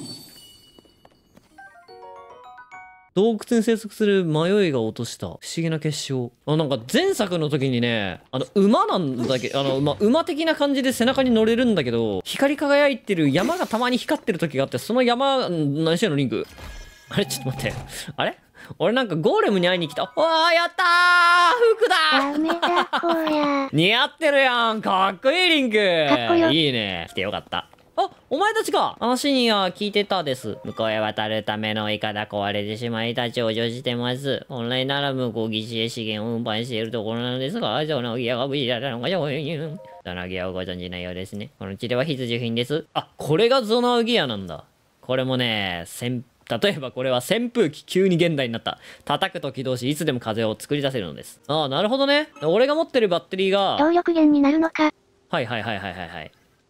洞窟に生息する迷いが落とした不思議な結晶。なんか前作の時にね、馬なんだけど、馬的な感じで背中に乗れるんだけど、光り輝いてる山がたまに光ってる時があって、その山、何してんのリンク？あれちょっと待って。あれ俺なんかゴーレムに会いに来た。わーやったー服だダメだこりゃ。 似合ってるやんかっこいいリンクかっこよ。 いいね。来てよかった。 お前たちか。話には聞いてたです。向こうへ渡るためのイカダ壊れてしまい立ち往生してます。本来なら向こう岸へ資源を運搬しているところなのですが、ゾナギアが無事だったのかゾナギアをご存知ないようですね。この地では必需品です。あ、これがゾナウギアなんだ。これもね、例えばこれは扇風機急に現代になった。叩くと起動し、いつでも風を作り出せるのです。ああ、なるほどね。俺が持ってるバッテリーが。 動力源になるのか。 はいはいはいはいはいはい。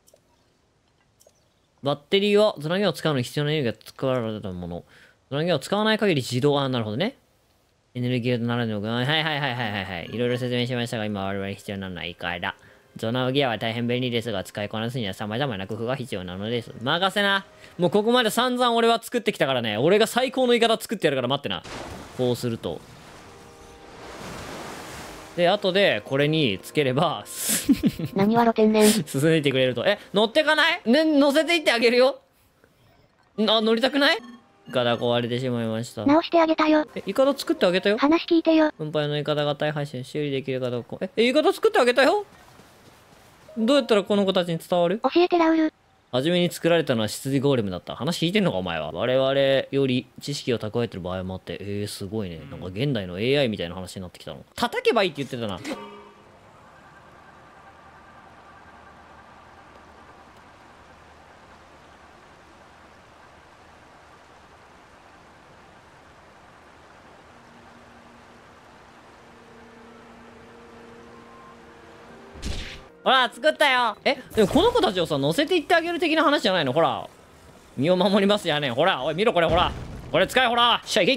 バッテリーは、ゾナギアを使うのに必要なエネルギーが使われたもの。ゾナギアを使わない限り自動、なるほどね。エネルギーとならぬのが、はいはいはいはいはいはい。いろいろ説明しましたが、今我々に必要なのはイカだ。ゾナウギアは大変便利ですが、使いこなすには様々な工夫が必要なのです。任せな。もうここまで散々俺は作ってきたからね。俺が最高の言い方作ってやるから待ってな。こうすると。で、後でこれにつければ、 何は露天然。 進んでいってくれると。乗ってかないね、乗せていってあげるよ。乗りたくない？イカダ壊れてしまいました。 直してあげたよ。 イカダ作ってあげたよ。 話聞いてよ。 運搬のイカダが大配信修理できるかどうか。イカダ作ってあげたよ。どうやったらこの子たちに伝わる？ 教えてラウル。 初めに作られたのは羊ゴーレムだった。話聞いてんのかお前は。我々より知識を蓄えてる場合もあって、すごいね。なんか現代の AI みたいな話になってきたの。叩けばいいって言ってたな。ほら、作ったよ。でもこの子たちをさ、乗せていってあげる的な話じゃないの？ほら。身を守りますやねん。ほら、おい、見ろこれ、ほら。これ使え、ほら。しゃいけいって。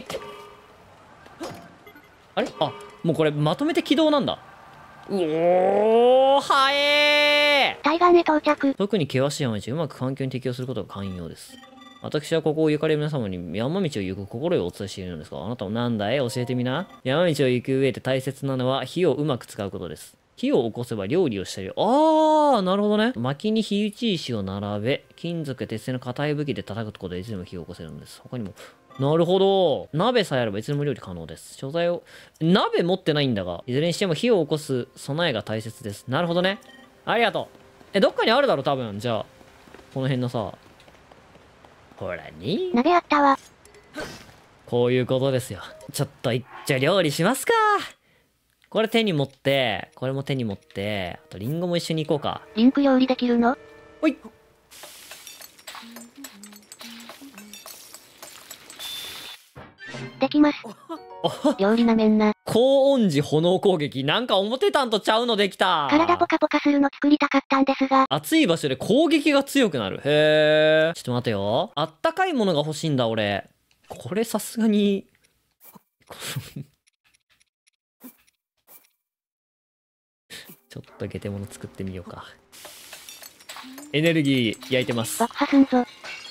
あれ？もうこれまとめて起動なんだ。おー、はえー。 対岸へ到着。 特に険しい山道、うまく環境に適応することが寛容です。私はここを行かれる皆様に山道を行く心得をお伝えしているのですが、あなたもなんだい？教えてみな。山道を行く上で大切なのは火をうまく使うことです。火を起こせば料理をしたり、なるほどね。薪に火打ち石を並べ、金属や鉄製の硬い武器で叩くことでいつでも火を起こせるんです。他にも、なるほど。鍋さえあればいつでも料理可能です。所在を、鍋持ってないんだが、いずれにしても火を起こす備えが大切です。なるほどね。ありがとう。どっかにあるだろ、多分。じゃあ、この辺のさ、ほらに。 鍋あったわ。 こういうことですよ。ちょっとじゃあ料理しますか。これ手に持って、これも手に持って、あとリンゴも一緒に行こうか。 リンク料理できるの？ ほい。 できます。料理なめんな。 高温時炎攻撃。なんか思ってたんとちゃうのできた。 体ポカポカするの作りたかったんですが。 暑い場所で攻撃が強くなる。へー。ちょっと待てよ。あったかいものが欲しいんだ、俺。これさすがに。ちょっとゲテモノ作ってみようか。エネルギー焼いてます。 爆破すんぞ。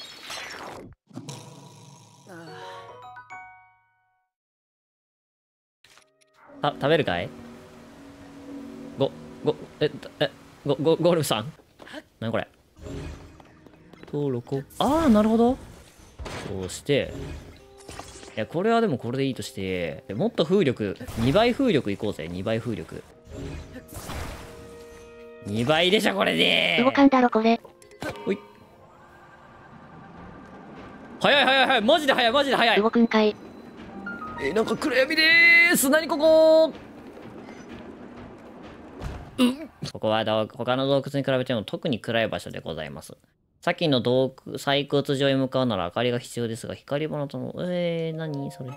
食べるかい？ゴールムさん？なにこれ？登録を。なるほど。そうして。いや、これはでもこれでいいとして、もっと風力、2倍風力いこうぜ、2倍風力。2倍でしょ、これで。 動かんだろ、これ。 ほい。早い早い早い、マジで早い、マジで早い。 動くんかい。 なんか暗闇でーす。何ここ？ここは他の洞窟に比べても特に暗い場所でございます。先の採掘場へ向かうなら明かりが必要ですが、光り物との、何それ。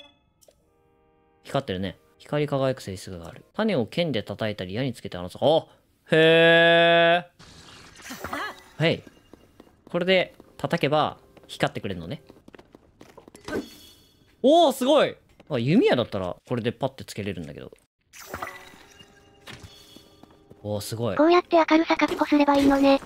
光ってるね。光り輝く性質がある。種を剣で叩いたり矢につけて離す。へー。はい。これで叩けば光ってくれるのね。おー、すごい。弓矢だったらこれでパッてつけれるんだけど。おー、すごい。 こうやって明るさ確保すればいいのね。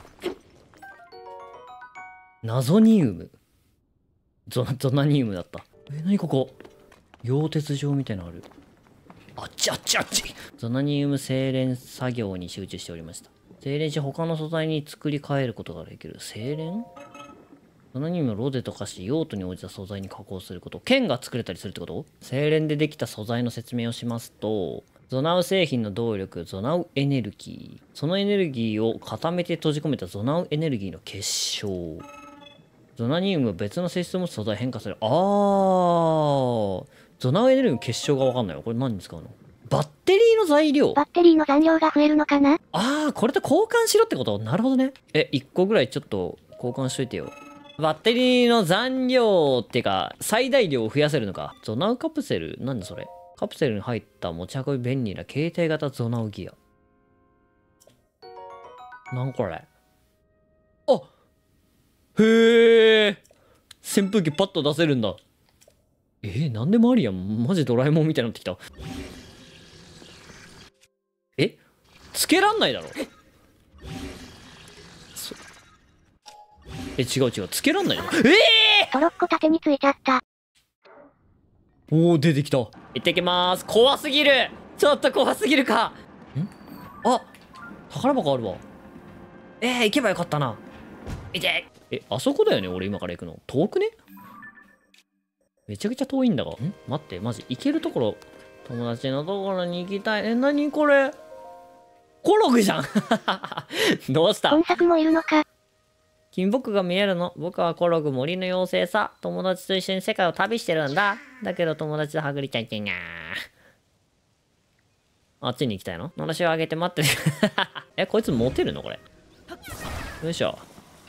謎ニウム。ゾナニウムだった。何ここ？溶鉄状みたいなのある。あっちあっちあっち。ゾナニウム精錬作業に集中しておりました。精錬し他の素材に作り変えることができる。精錬？ゾナニウムをロゼと化し用途に応じた素材に加工すること。剣が作れたりするってこと？精錬でできた素材の説明をしますと、 ゾナウ製品の動力、ゾナウエネルギー。そのエネルギーを固めて閉じ込めたゾナウエネルギーの結晶。ゾナニウムは別の性質を持つ素材変化する。ゾナウエネルギーの結晶がわかんないわ。これ何に使うの？バッテリーの材料？ バッテリーの残量が増えるのかな？ これと交換しろってこと？なるほどね。1個ぐらいちょっと交換しといてよ。バッテリーの残量ってか、最大量を増やせるのか。ゾナウカプセル？なんでそれ？カプセルに入った持ち運び便利な携帯型ゾナウギア。なんこれ？へえ。扇風機パッと出せるんだ。なんでもありやん。マジドラえもんみたいになってきた。つけらんないだろ。違う違う。つけらんないの？ トロッコ縦についちゃった。 出てきた。行ってきまーす。怖すぎる。ちょっと怖すぎるか。宝箱あるわ。行けばよかったな。あそこだよね、俺今から行くの。遠くね？めちゃくちゃ遠いんだが。待って、マジ行けるところ、友達のところに行きたい。何これ？コログじゃん。どうした？ 本作もいるのか。 君僕が見えるの？僕はコログ、森の妖精さ。友達と一緒に世界を旅してるんだ。だけど友達とはぐりちゃいけんがあっちに行きたいの？のろしを上げて待ってる。こいつモテるのこれ。よいしょ。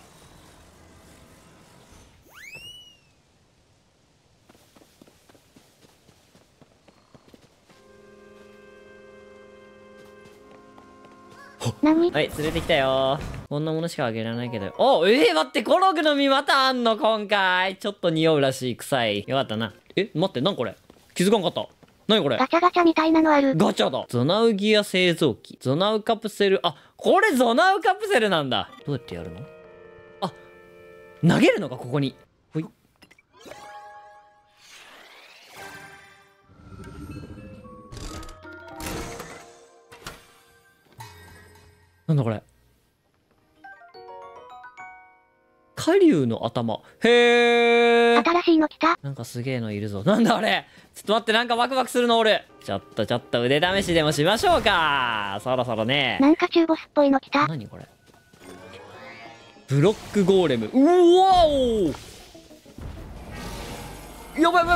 何？ はい、連れてきたよ。こんなものしかあげられないけど。待って、コログの実またあんの今回。ちょっと匂うらしい、臭い。よかったな。待って、なんこれ？気づかんかった。何これ？ ガチャガチャみたいなのある。 ガチャだ。ゾナウギア製造機。ゾナウカプセル。これゾナウカプセルなんだ。どうやってやるの？投げるのか、ここに。ほい。なんだこれ。カリュウの頭。へー。 新しいの来た。 なんかすげえのいるぞ。なんだあれ。ちょっと待って、なんかワクワクするのおる。ちょっと腕試しでもしましょうか。そろそろね。 なんか中ボスっぽいの来た。 何これ。ブロックゴーレム。うわお。やばい。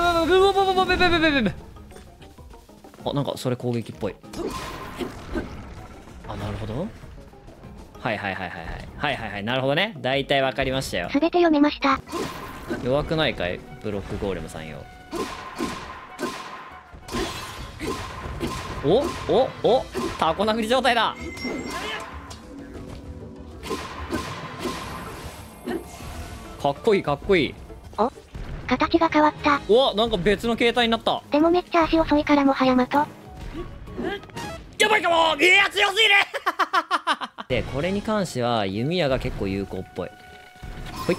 なんかそれ攻撃っぽい。なるほど。はい、なるほどね。大体わかりましたよ。 すべて読めました。 弱くないかいブロックゴーレムさんよ。タコ殴り状態だ。かっこいい。 形が変わった。 なんか別の形態になった。 でもめっちゃ足遅いからもはやまと。 やばいかも。強すぎる。でこれに関しては弓矢が結構有効っぽい。ほい。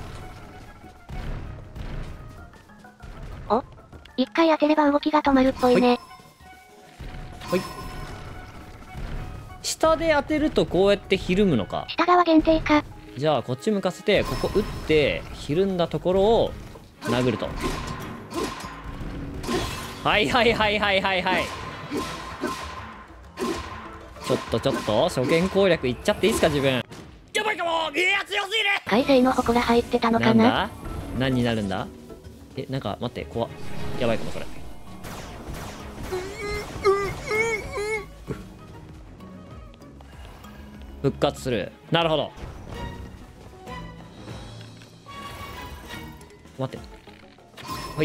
一回当てれば動きが止まるっぽいね。 ほい。下で当てるとこうやってひるむのか。 下側限定か。 じゃあこっち向かせてここ打ってひるんだところを殴ると。はい。ちょっと初見攻略いっちゃっていいっすか自分。やばいかも。強すぎる。 海星の祠入ってたのかな。 何になるんだ。なんか待って、怖っ。やばいかもそれ。復活する。なるほど。待って。はい。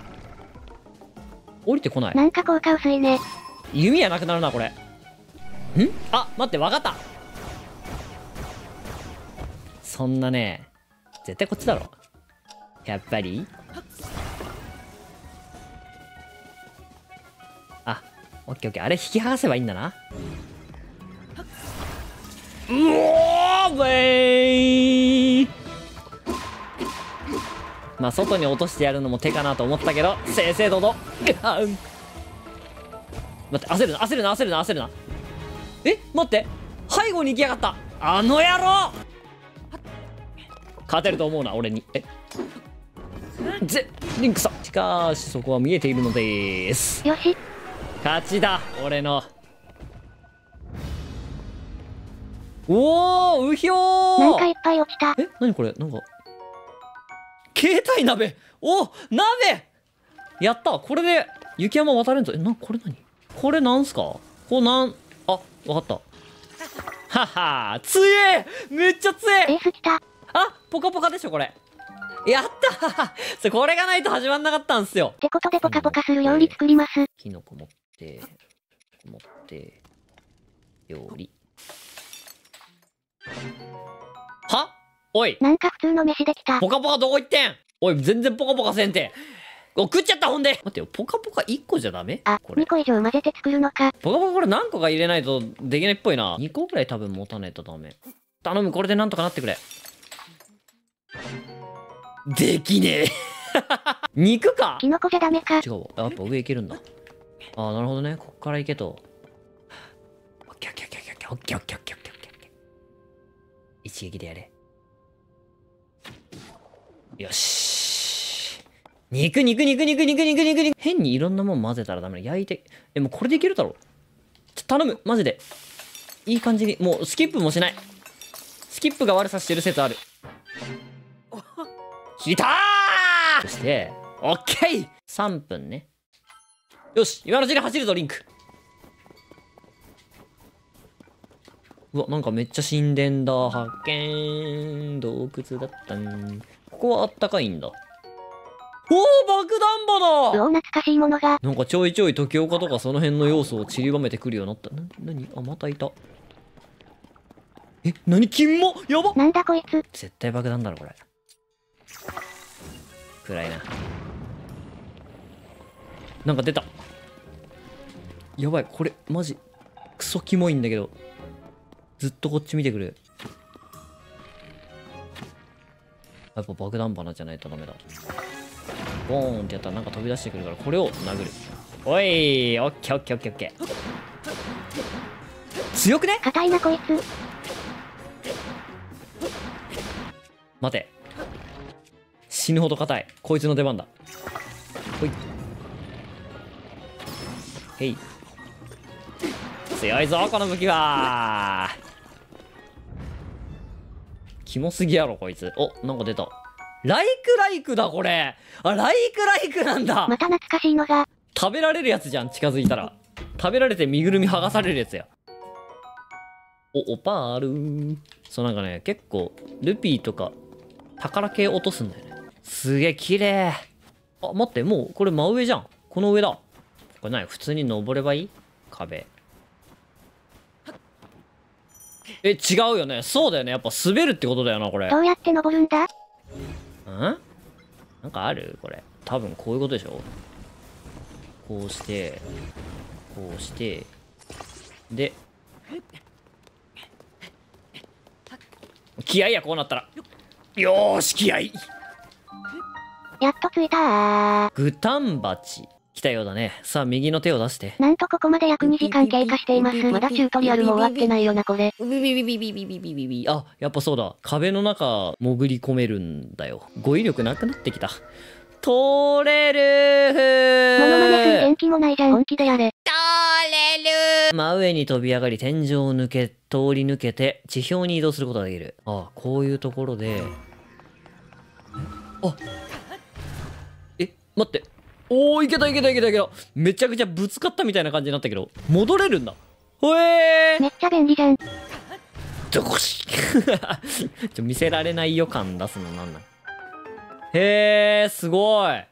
降りてこない。 なんか効果薄いね。 弓矢なくなるなこれ。待って、わかった。そんなね、絶対こっちだろ。やっぱり。オッケー。あれ引き剥がせばいいんだな。外に落としてやるのも手かなと思ったけど、正々堂々。待って、焦るな。待って、背後に行きやがった。あの野郎。勝てると思うな俺に。リンクさん。しかしそこは見えているのです。 よし。 勝ちだ俺の。おお、うひょー。 なんかいっぱい落ちた。 え、何これ、なんか携帯鍋。お、鍋。やった。これで雪山渡れんぞ。これ何、これなんすか。あ、わかった。はは、強え。めっちゃ強え。 エース来た。 あ、ポカポカでしょこれ。やったこれがないと始まんなかったんすよ。 ってことでポカポカする料理作ります。 キノコ持って料理。は、おい、 なんか普通の飯できた。 ポカポカどこ行ってん。おい、全然ポカポカせんて。食っちゃった。ほんで待ってよ、ポカポカ1個じゃダメ。 あ、 これ 2個以上混ぜて作るのか。 ポカポカこれ何個か入れないとできないっぽいな。2個ぐらい多分持たないとダメ。頼む、これでなんとかなってくれ。できねえ肉か。 キノコじゃダメか。 違うわ、やっぱ上行けるんだ。ああ、なるほどね。こっから行けと。オッケーオッケーオッケーオッケーオッケーオッケーオッケーオッケーオッケーオッケー。一撃でやれ。よし。肉。変にいろんなもん混ぜたらダメだ。焼いて。もうこれでいけるだろ。頼む、マジで。いい感じに。もうスキップもしない。スキップが悪さしてる説ある。きたー。そして、オッケー !3 分ね。よし、今のうちに走るぞ、リンク。うわ、なんかめっちゃ神殿だ。発見。洞窟だったん。ここはあったかいんだ。おー、爆弾魔だ。 うお、懐かしいものが。 なんかちょいちょい時岡とかその辺の要素を散りばめてくるようになった。あ、またいた。金もやば。 なんだこいつ。 絶対爆弾だろ、これ。暗いな。なんか出た。やばい、これマジクソキモいんだけど、ずっとこっち見てくる。やっぱ爆弾花じゃないとダメだ。ボーンってやったらなんか飛び出してくるから、これを殴る。おい、オッケーオッケーオッケーオッケー。強くね。 硬いなこいつ。 待て、死ぬほど硬い。こいつの出番だ。ほい。へい。強いぞこの武器は。キモすぎやろこいつ。お、なんか出た。ライクだこれ。あ、ライクなんだ。 また懐かしいのが。 食べられるやつじゃん。近づいたら食べられて身ぐるみ剥がされるやつや。オパールー。そう、なんかね、結構ルピーとか宝系落とすんだよね。すげえ綺麗。あ、待って、もうこれ真上じゃん。この上だ。これ何、普通に登ればいい？壁。違うよね。そうだよね。やっぱ滑るってことだよな、これ。 どうやって登るんだ？ なんかある？これ多分こういうことでしょ。こうしてこうしてで、気合いや。こうなったらよーし、気合い。 やっと着いたー。 グタンバチ来たようだね。さあ右の手を出して。 なんとここまで約2時間経過しています。まだチュートリアルも終わってないよなこれ。 あ、やっぱそうだ。壁の中潜り込めるんだよ。語彙力なくなってきた。通れる。 モノマネする元気もないじゃん。本気でやれ。 通れる。真上に飛び上がり、天井を通り抜けて地表に移動することができる。あ、こういうところで。あ、待って。おー、いけた。めちゃくちゃぶつかったみたいな感じになったけど、戻れるんだ。ほえー。 めっちゃ便利じゃん。 どこし見せられない予感出すのなんなん。へえ、すごい。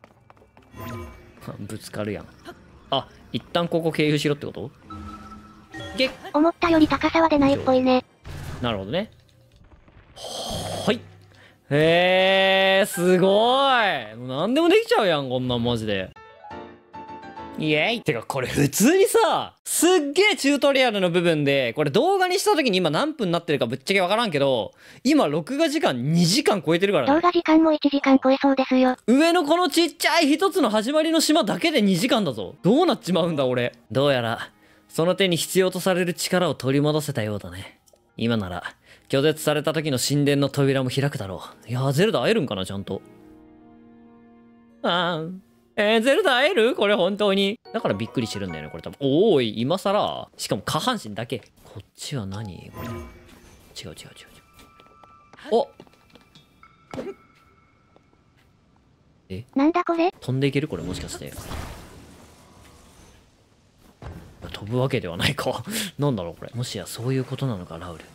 ぶつかるやん。あ、一旦ここ経由しろってこと？ 思ったより高さは出ないっぽいね。 なるほどね。はい。へえ、すごい。もう何でもできちゃうやん、こんなんマジで。イエイ。てかこれ普通にさ、すっげえチュートリアルの部分で、これ動画にした時に今何分になってるかぶっちゃけわからんけど、今録画時間2時間超えてるからね。 動画時間も1時間超えそうですよ。 上のこのちっちゃい一つの始まりの島だけで2時間だぞ。どうなっちまうんだ俺。どうやらその手に必要とされる力を取り戻せたようだね。今なら拒絶された時の神殿の扉も開くだろう。いや、ゼルダ会えるんかなちゃんと。あーん。 ゼルダ会えるこれ本当に。だからびっくりしてるんだよね、これ多分。おーい、今更。しかも下半身だけ。こっちは何これ。違う違う違う違う。おなんだこれ？ 飛んでいけるこれもしかして。飛ぶわけではないか。なんだろうこれ。もしやそういうことなのか、ラウル。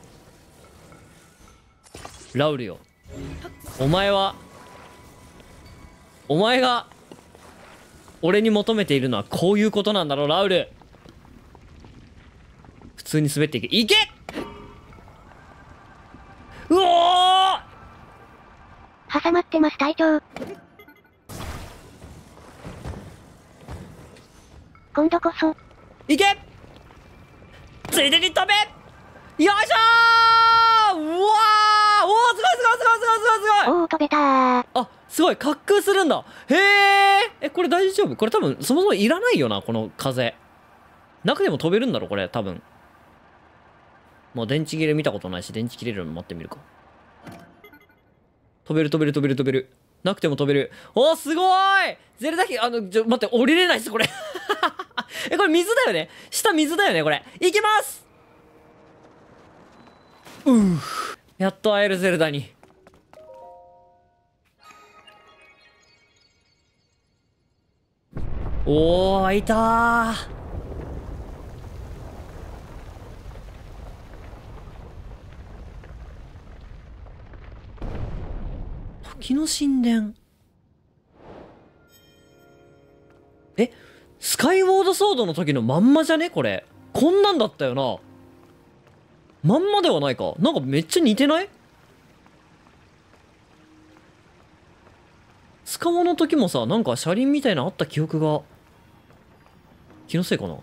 ラウルよ。お前が俺に求めているのはこういうことなんだろう、ラウル。普通に滑っていけ。いけ！うおー！ 挟まってます隊長。今度こそ。 いけ！ついでに飛べ！よいしょー！うわー！おー、すごいすごいすごいすごいすごいすごい！ おー、飛べたー。 あ、すごい、滑空するんだ。へえ。これ大丈夫？これ多分そもそもいらないよな、この風。なくても飛べるんだろこれ多分。もう電池切れ見たことないし、電池切れるの待ってみるか。飛べる飛べる飛べる飛べる。なくても飛べる。おー、すごーい！ゼルダ機、待って、降りれないっすこれ。これ水だよね。下水だよねこれ。いきます。やっと会えるゼルダに。おー、開いたー。時の神殿。スカイウォードソードの時のまんまじゃねこれ。こんなんだったよな。まんまではないか。なんかめっちゃ似てない？スカモの時もさ、なんか車輪みたいなあった記憶が。気のせいかな。ちょ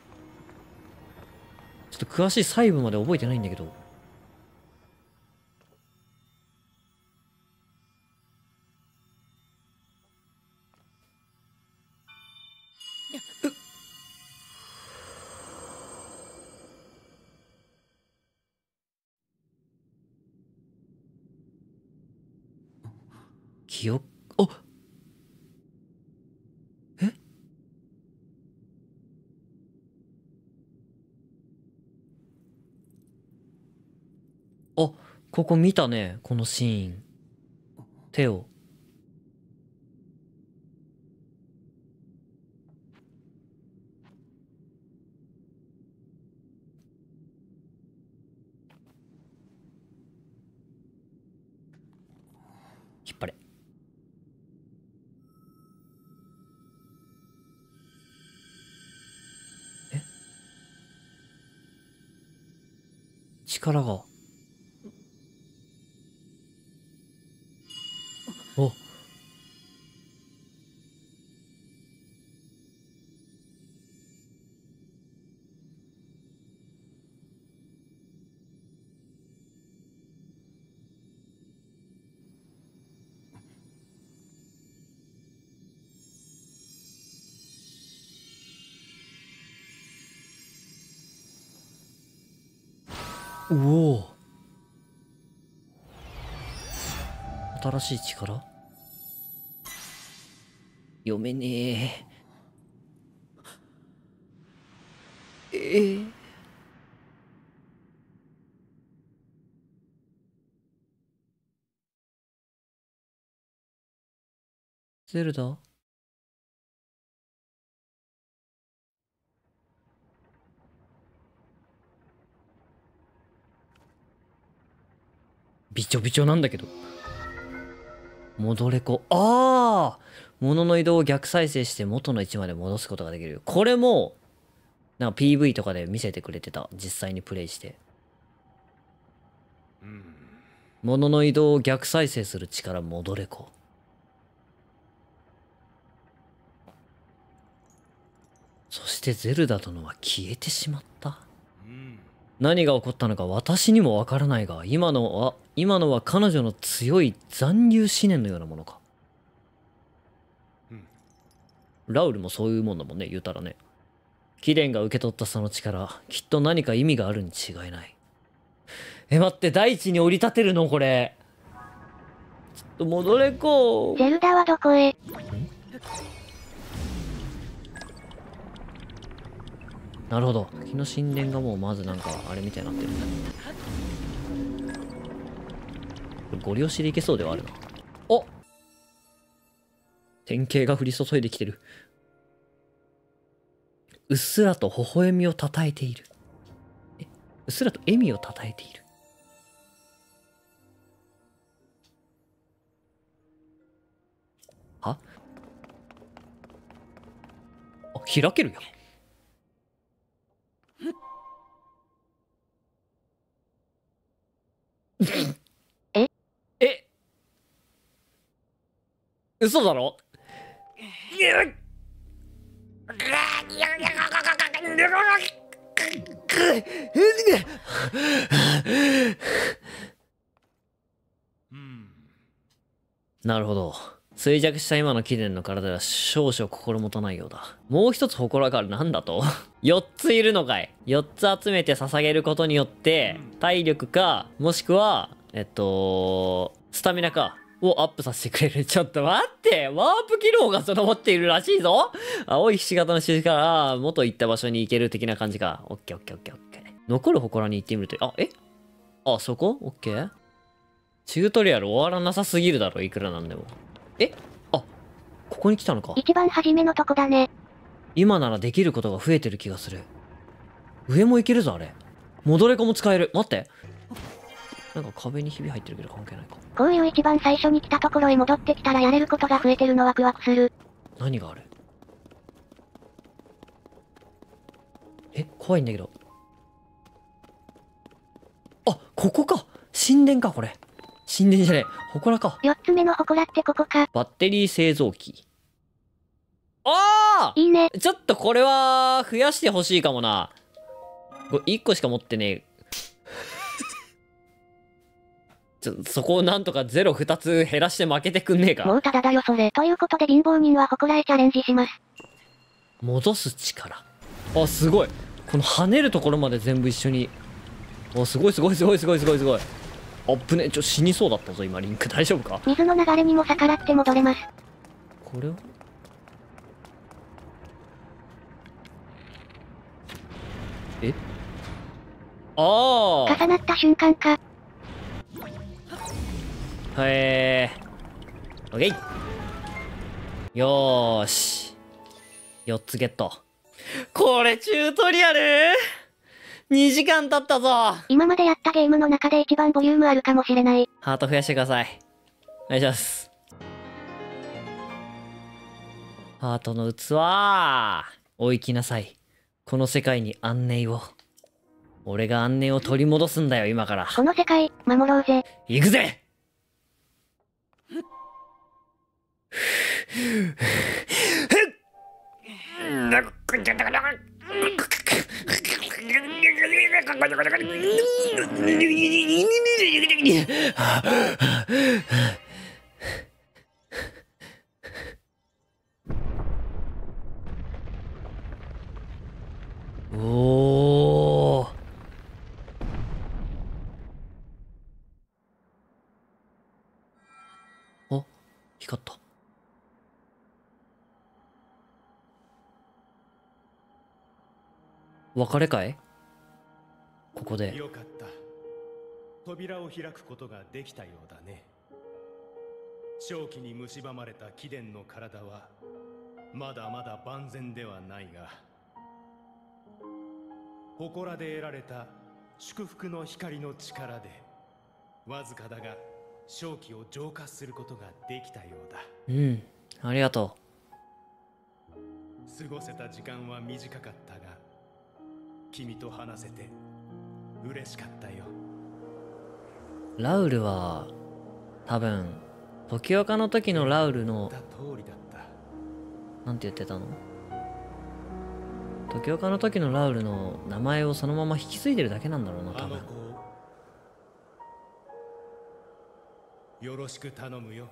っと詳しい細部まで覚えてないんだけど。記憶、あ、あ、ここ見たね、このシーン。手を。引っ張れ。力が。お。うお。新しい力？読めねえ。ゼルダ？びちょびちょなんだけど。戻れ子。ああ、物の移動を逆再生して元の位置まで戻すことができる。これもなんか PV とかで見せてくれてた。実際にプレイして。物の移動を逆再生する力、戻れ子。そしてゼルダ殿は消えてしまった。何が起こったのか私にもわからないが、今のは彼女の強い残留思念のようなものか。ラウルもそういうもんだもんね、言うたらね。貴殿が受け取ったその力、きっと何か意味があるに違いない。待って、大地に降り立てるのこれ。ちょっと戻れこう。 ゼルダはどこへ？ なるほど。木の神殿がもうまずなんかあれみたいになってるんだ。ゴリ押しでいけそうではあるな。お、典型が降り注いできてる。うっすらと微笑みをたたえている。うっすらと笑みをたたえている。は？あ、開けるよ。え、嘘だろ？なるほど。衰弱した今の貴殿の体では少々心もとないようだ。もう一つ祠がある。なんだと？ 4 ついるのかい？ 4 つ集めて捧げることによって体力か、もしくはスタミナかをアップさせてくれる。ちょっと待って、ワープ機能が備わっているらしいぞ。青いひし形の印から元行った場所に行ける的な感じか。オッケーオッケーオッケーオッケー。残る祠に行ってみると、そこ？オッケー。チュートリアル終わらなさすぎるだろ、いくらなんでも。ここに来たのか。 一番初めのとこだね。 今ならできることが増えてる気がする。上も行けるぞ、あれ。戻れ子も使える。待って。なんか壁にひび入ってるけど関係ないか。 こういう一番最初に来たところへ戻ってきたらやれることが増えてるのワクワクする。 何がある？怖いんだけど。あ、ここか。神殿か、これ。神殿じゃねえ。祠か。 4つ目の祠ってここか。 バッテリー製造機。ああ！ いいね。 ちょっとこれは、増やしてほしいかもな。これ1個しか持ってねえ。そこをなんとか0、2つ減らして負けてくんねえか。 もうただだよそれ。ということで貧乏人は祠へチャレンジします。 戻す力。あ、すごい。この跳ねるところまで全部一緒に。あ、すごいすごいすごいすごいすごいすごい。あっぶね、死にそうだったぞ今リンク。大丈夫か？ 水の流れにも逆らって戻れます。 これはああ、 重なった瞬間か。 へえ。オッケー。よーし。4つゲット。これチュートリアル ?2 時間経ったぞ。 今までやったゲームの中で一番ボリュームあるかもしれない。 ハート増やしてください。お願いします。ハートの器。お行きなさい。この世界に安寧を。俺が安寧を取り戻すんだよ、今から。 この世界、守ろうぜ。 行くぜ。おー。あ、光った。別れかい？ここで。 よかった。扉を開くことができたようだね。正気に蝕まれた貴殿の体はまだまだ万全ではないが、祠で得られた祝福の光の力でわずかだが正気を浄化することができたようだ。 うん、ありがとう。過ごせた時間は短かったが、君と話せて嬉しかったよ。 ラウルは多分時岡の時のラウルのなんて言ってたの？時岡の時のラウルの名前をそのまま引き継いでるだけなんだろうな、多分。 よろしく頼むよ。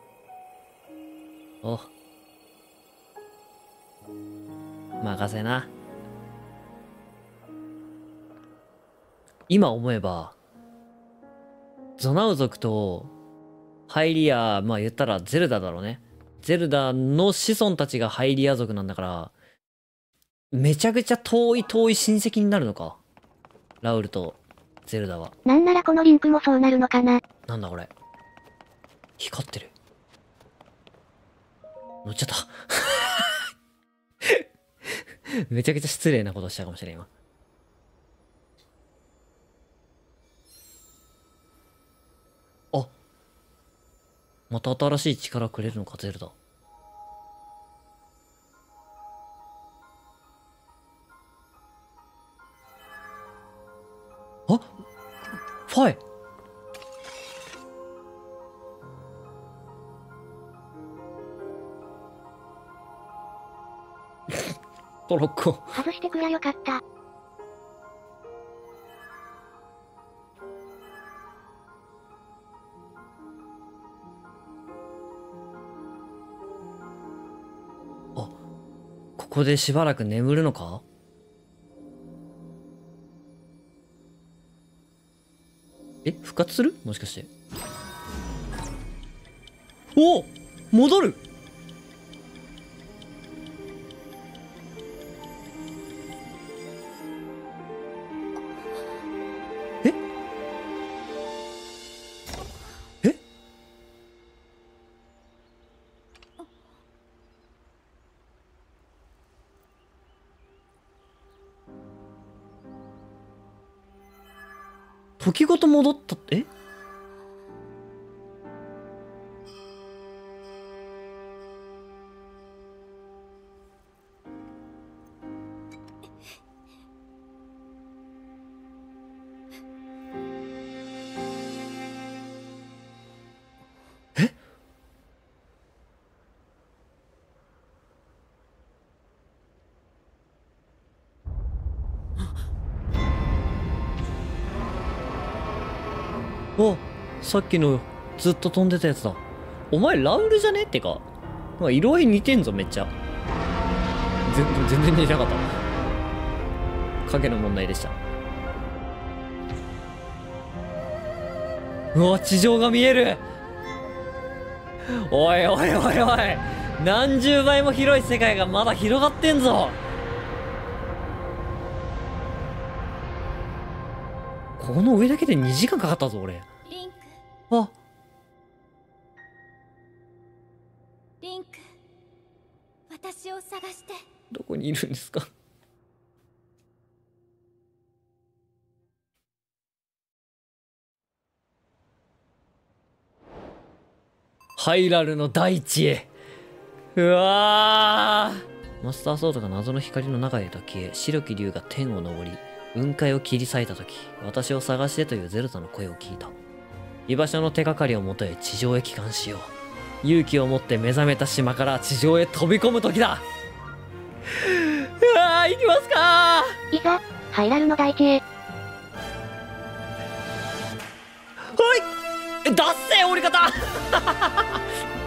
お、任せな。今思えばゾナウ族とハイリア、まあ言ったらゼルダだろうね。ゼルダの子孫たちがハイリア族なんだから、 めちゃくちゃ遠い親戚になるのか。ラウルとゼルダは。 なんならこのリンクもそうなるのかな。 なんだこれ。光ってる。乗っちゃった。めちゃくちゃ失礼なことしたかもしれん、今。あ、また新しい力くれるのか、ゼルダ。あ、ファイ。トロッコ。 外してくりゃよかった。 あ、ここでしばらく眠るのか。復活する？もしかして。おお、戻る。え？時ごと戻ったって？お、さっきのずっと飛んでたやつだ。お前ラウルじゃねってか、まあ、色合い似てんぞめっちゃ。全然似てなかった。影の問題でした。うわ、地上が見える。おいおいおいおい、何十倍も広い世界がまだ広がってんぞ。この上だけで2時間かかったぞ俺。 リンク、 あ、 リンク、私を探して。 どこにいるんですか。ハイラルの大地へ。うわー、マスターソードが謎の光の中へと消え、白き竜が天を昇り雲海を切り裂いた時、私を探してというゼルダの声を聞いた。居場所の手がかりをもとへ地上へ帰還しよう。勇気を持って目覚めた島から地上へ飛び込む時だ。うわー、行きますかー。いざハイラルの大地へ。 はい、だっせー降り方。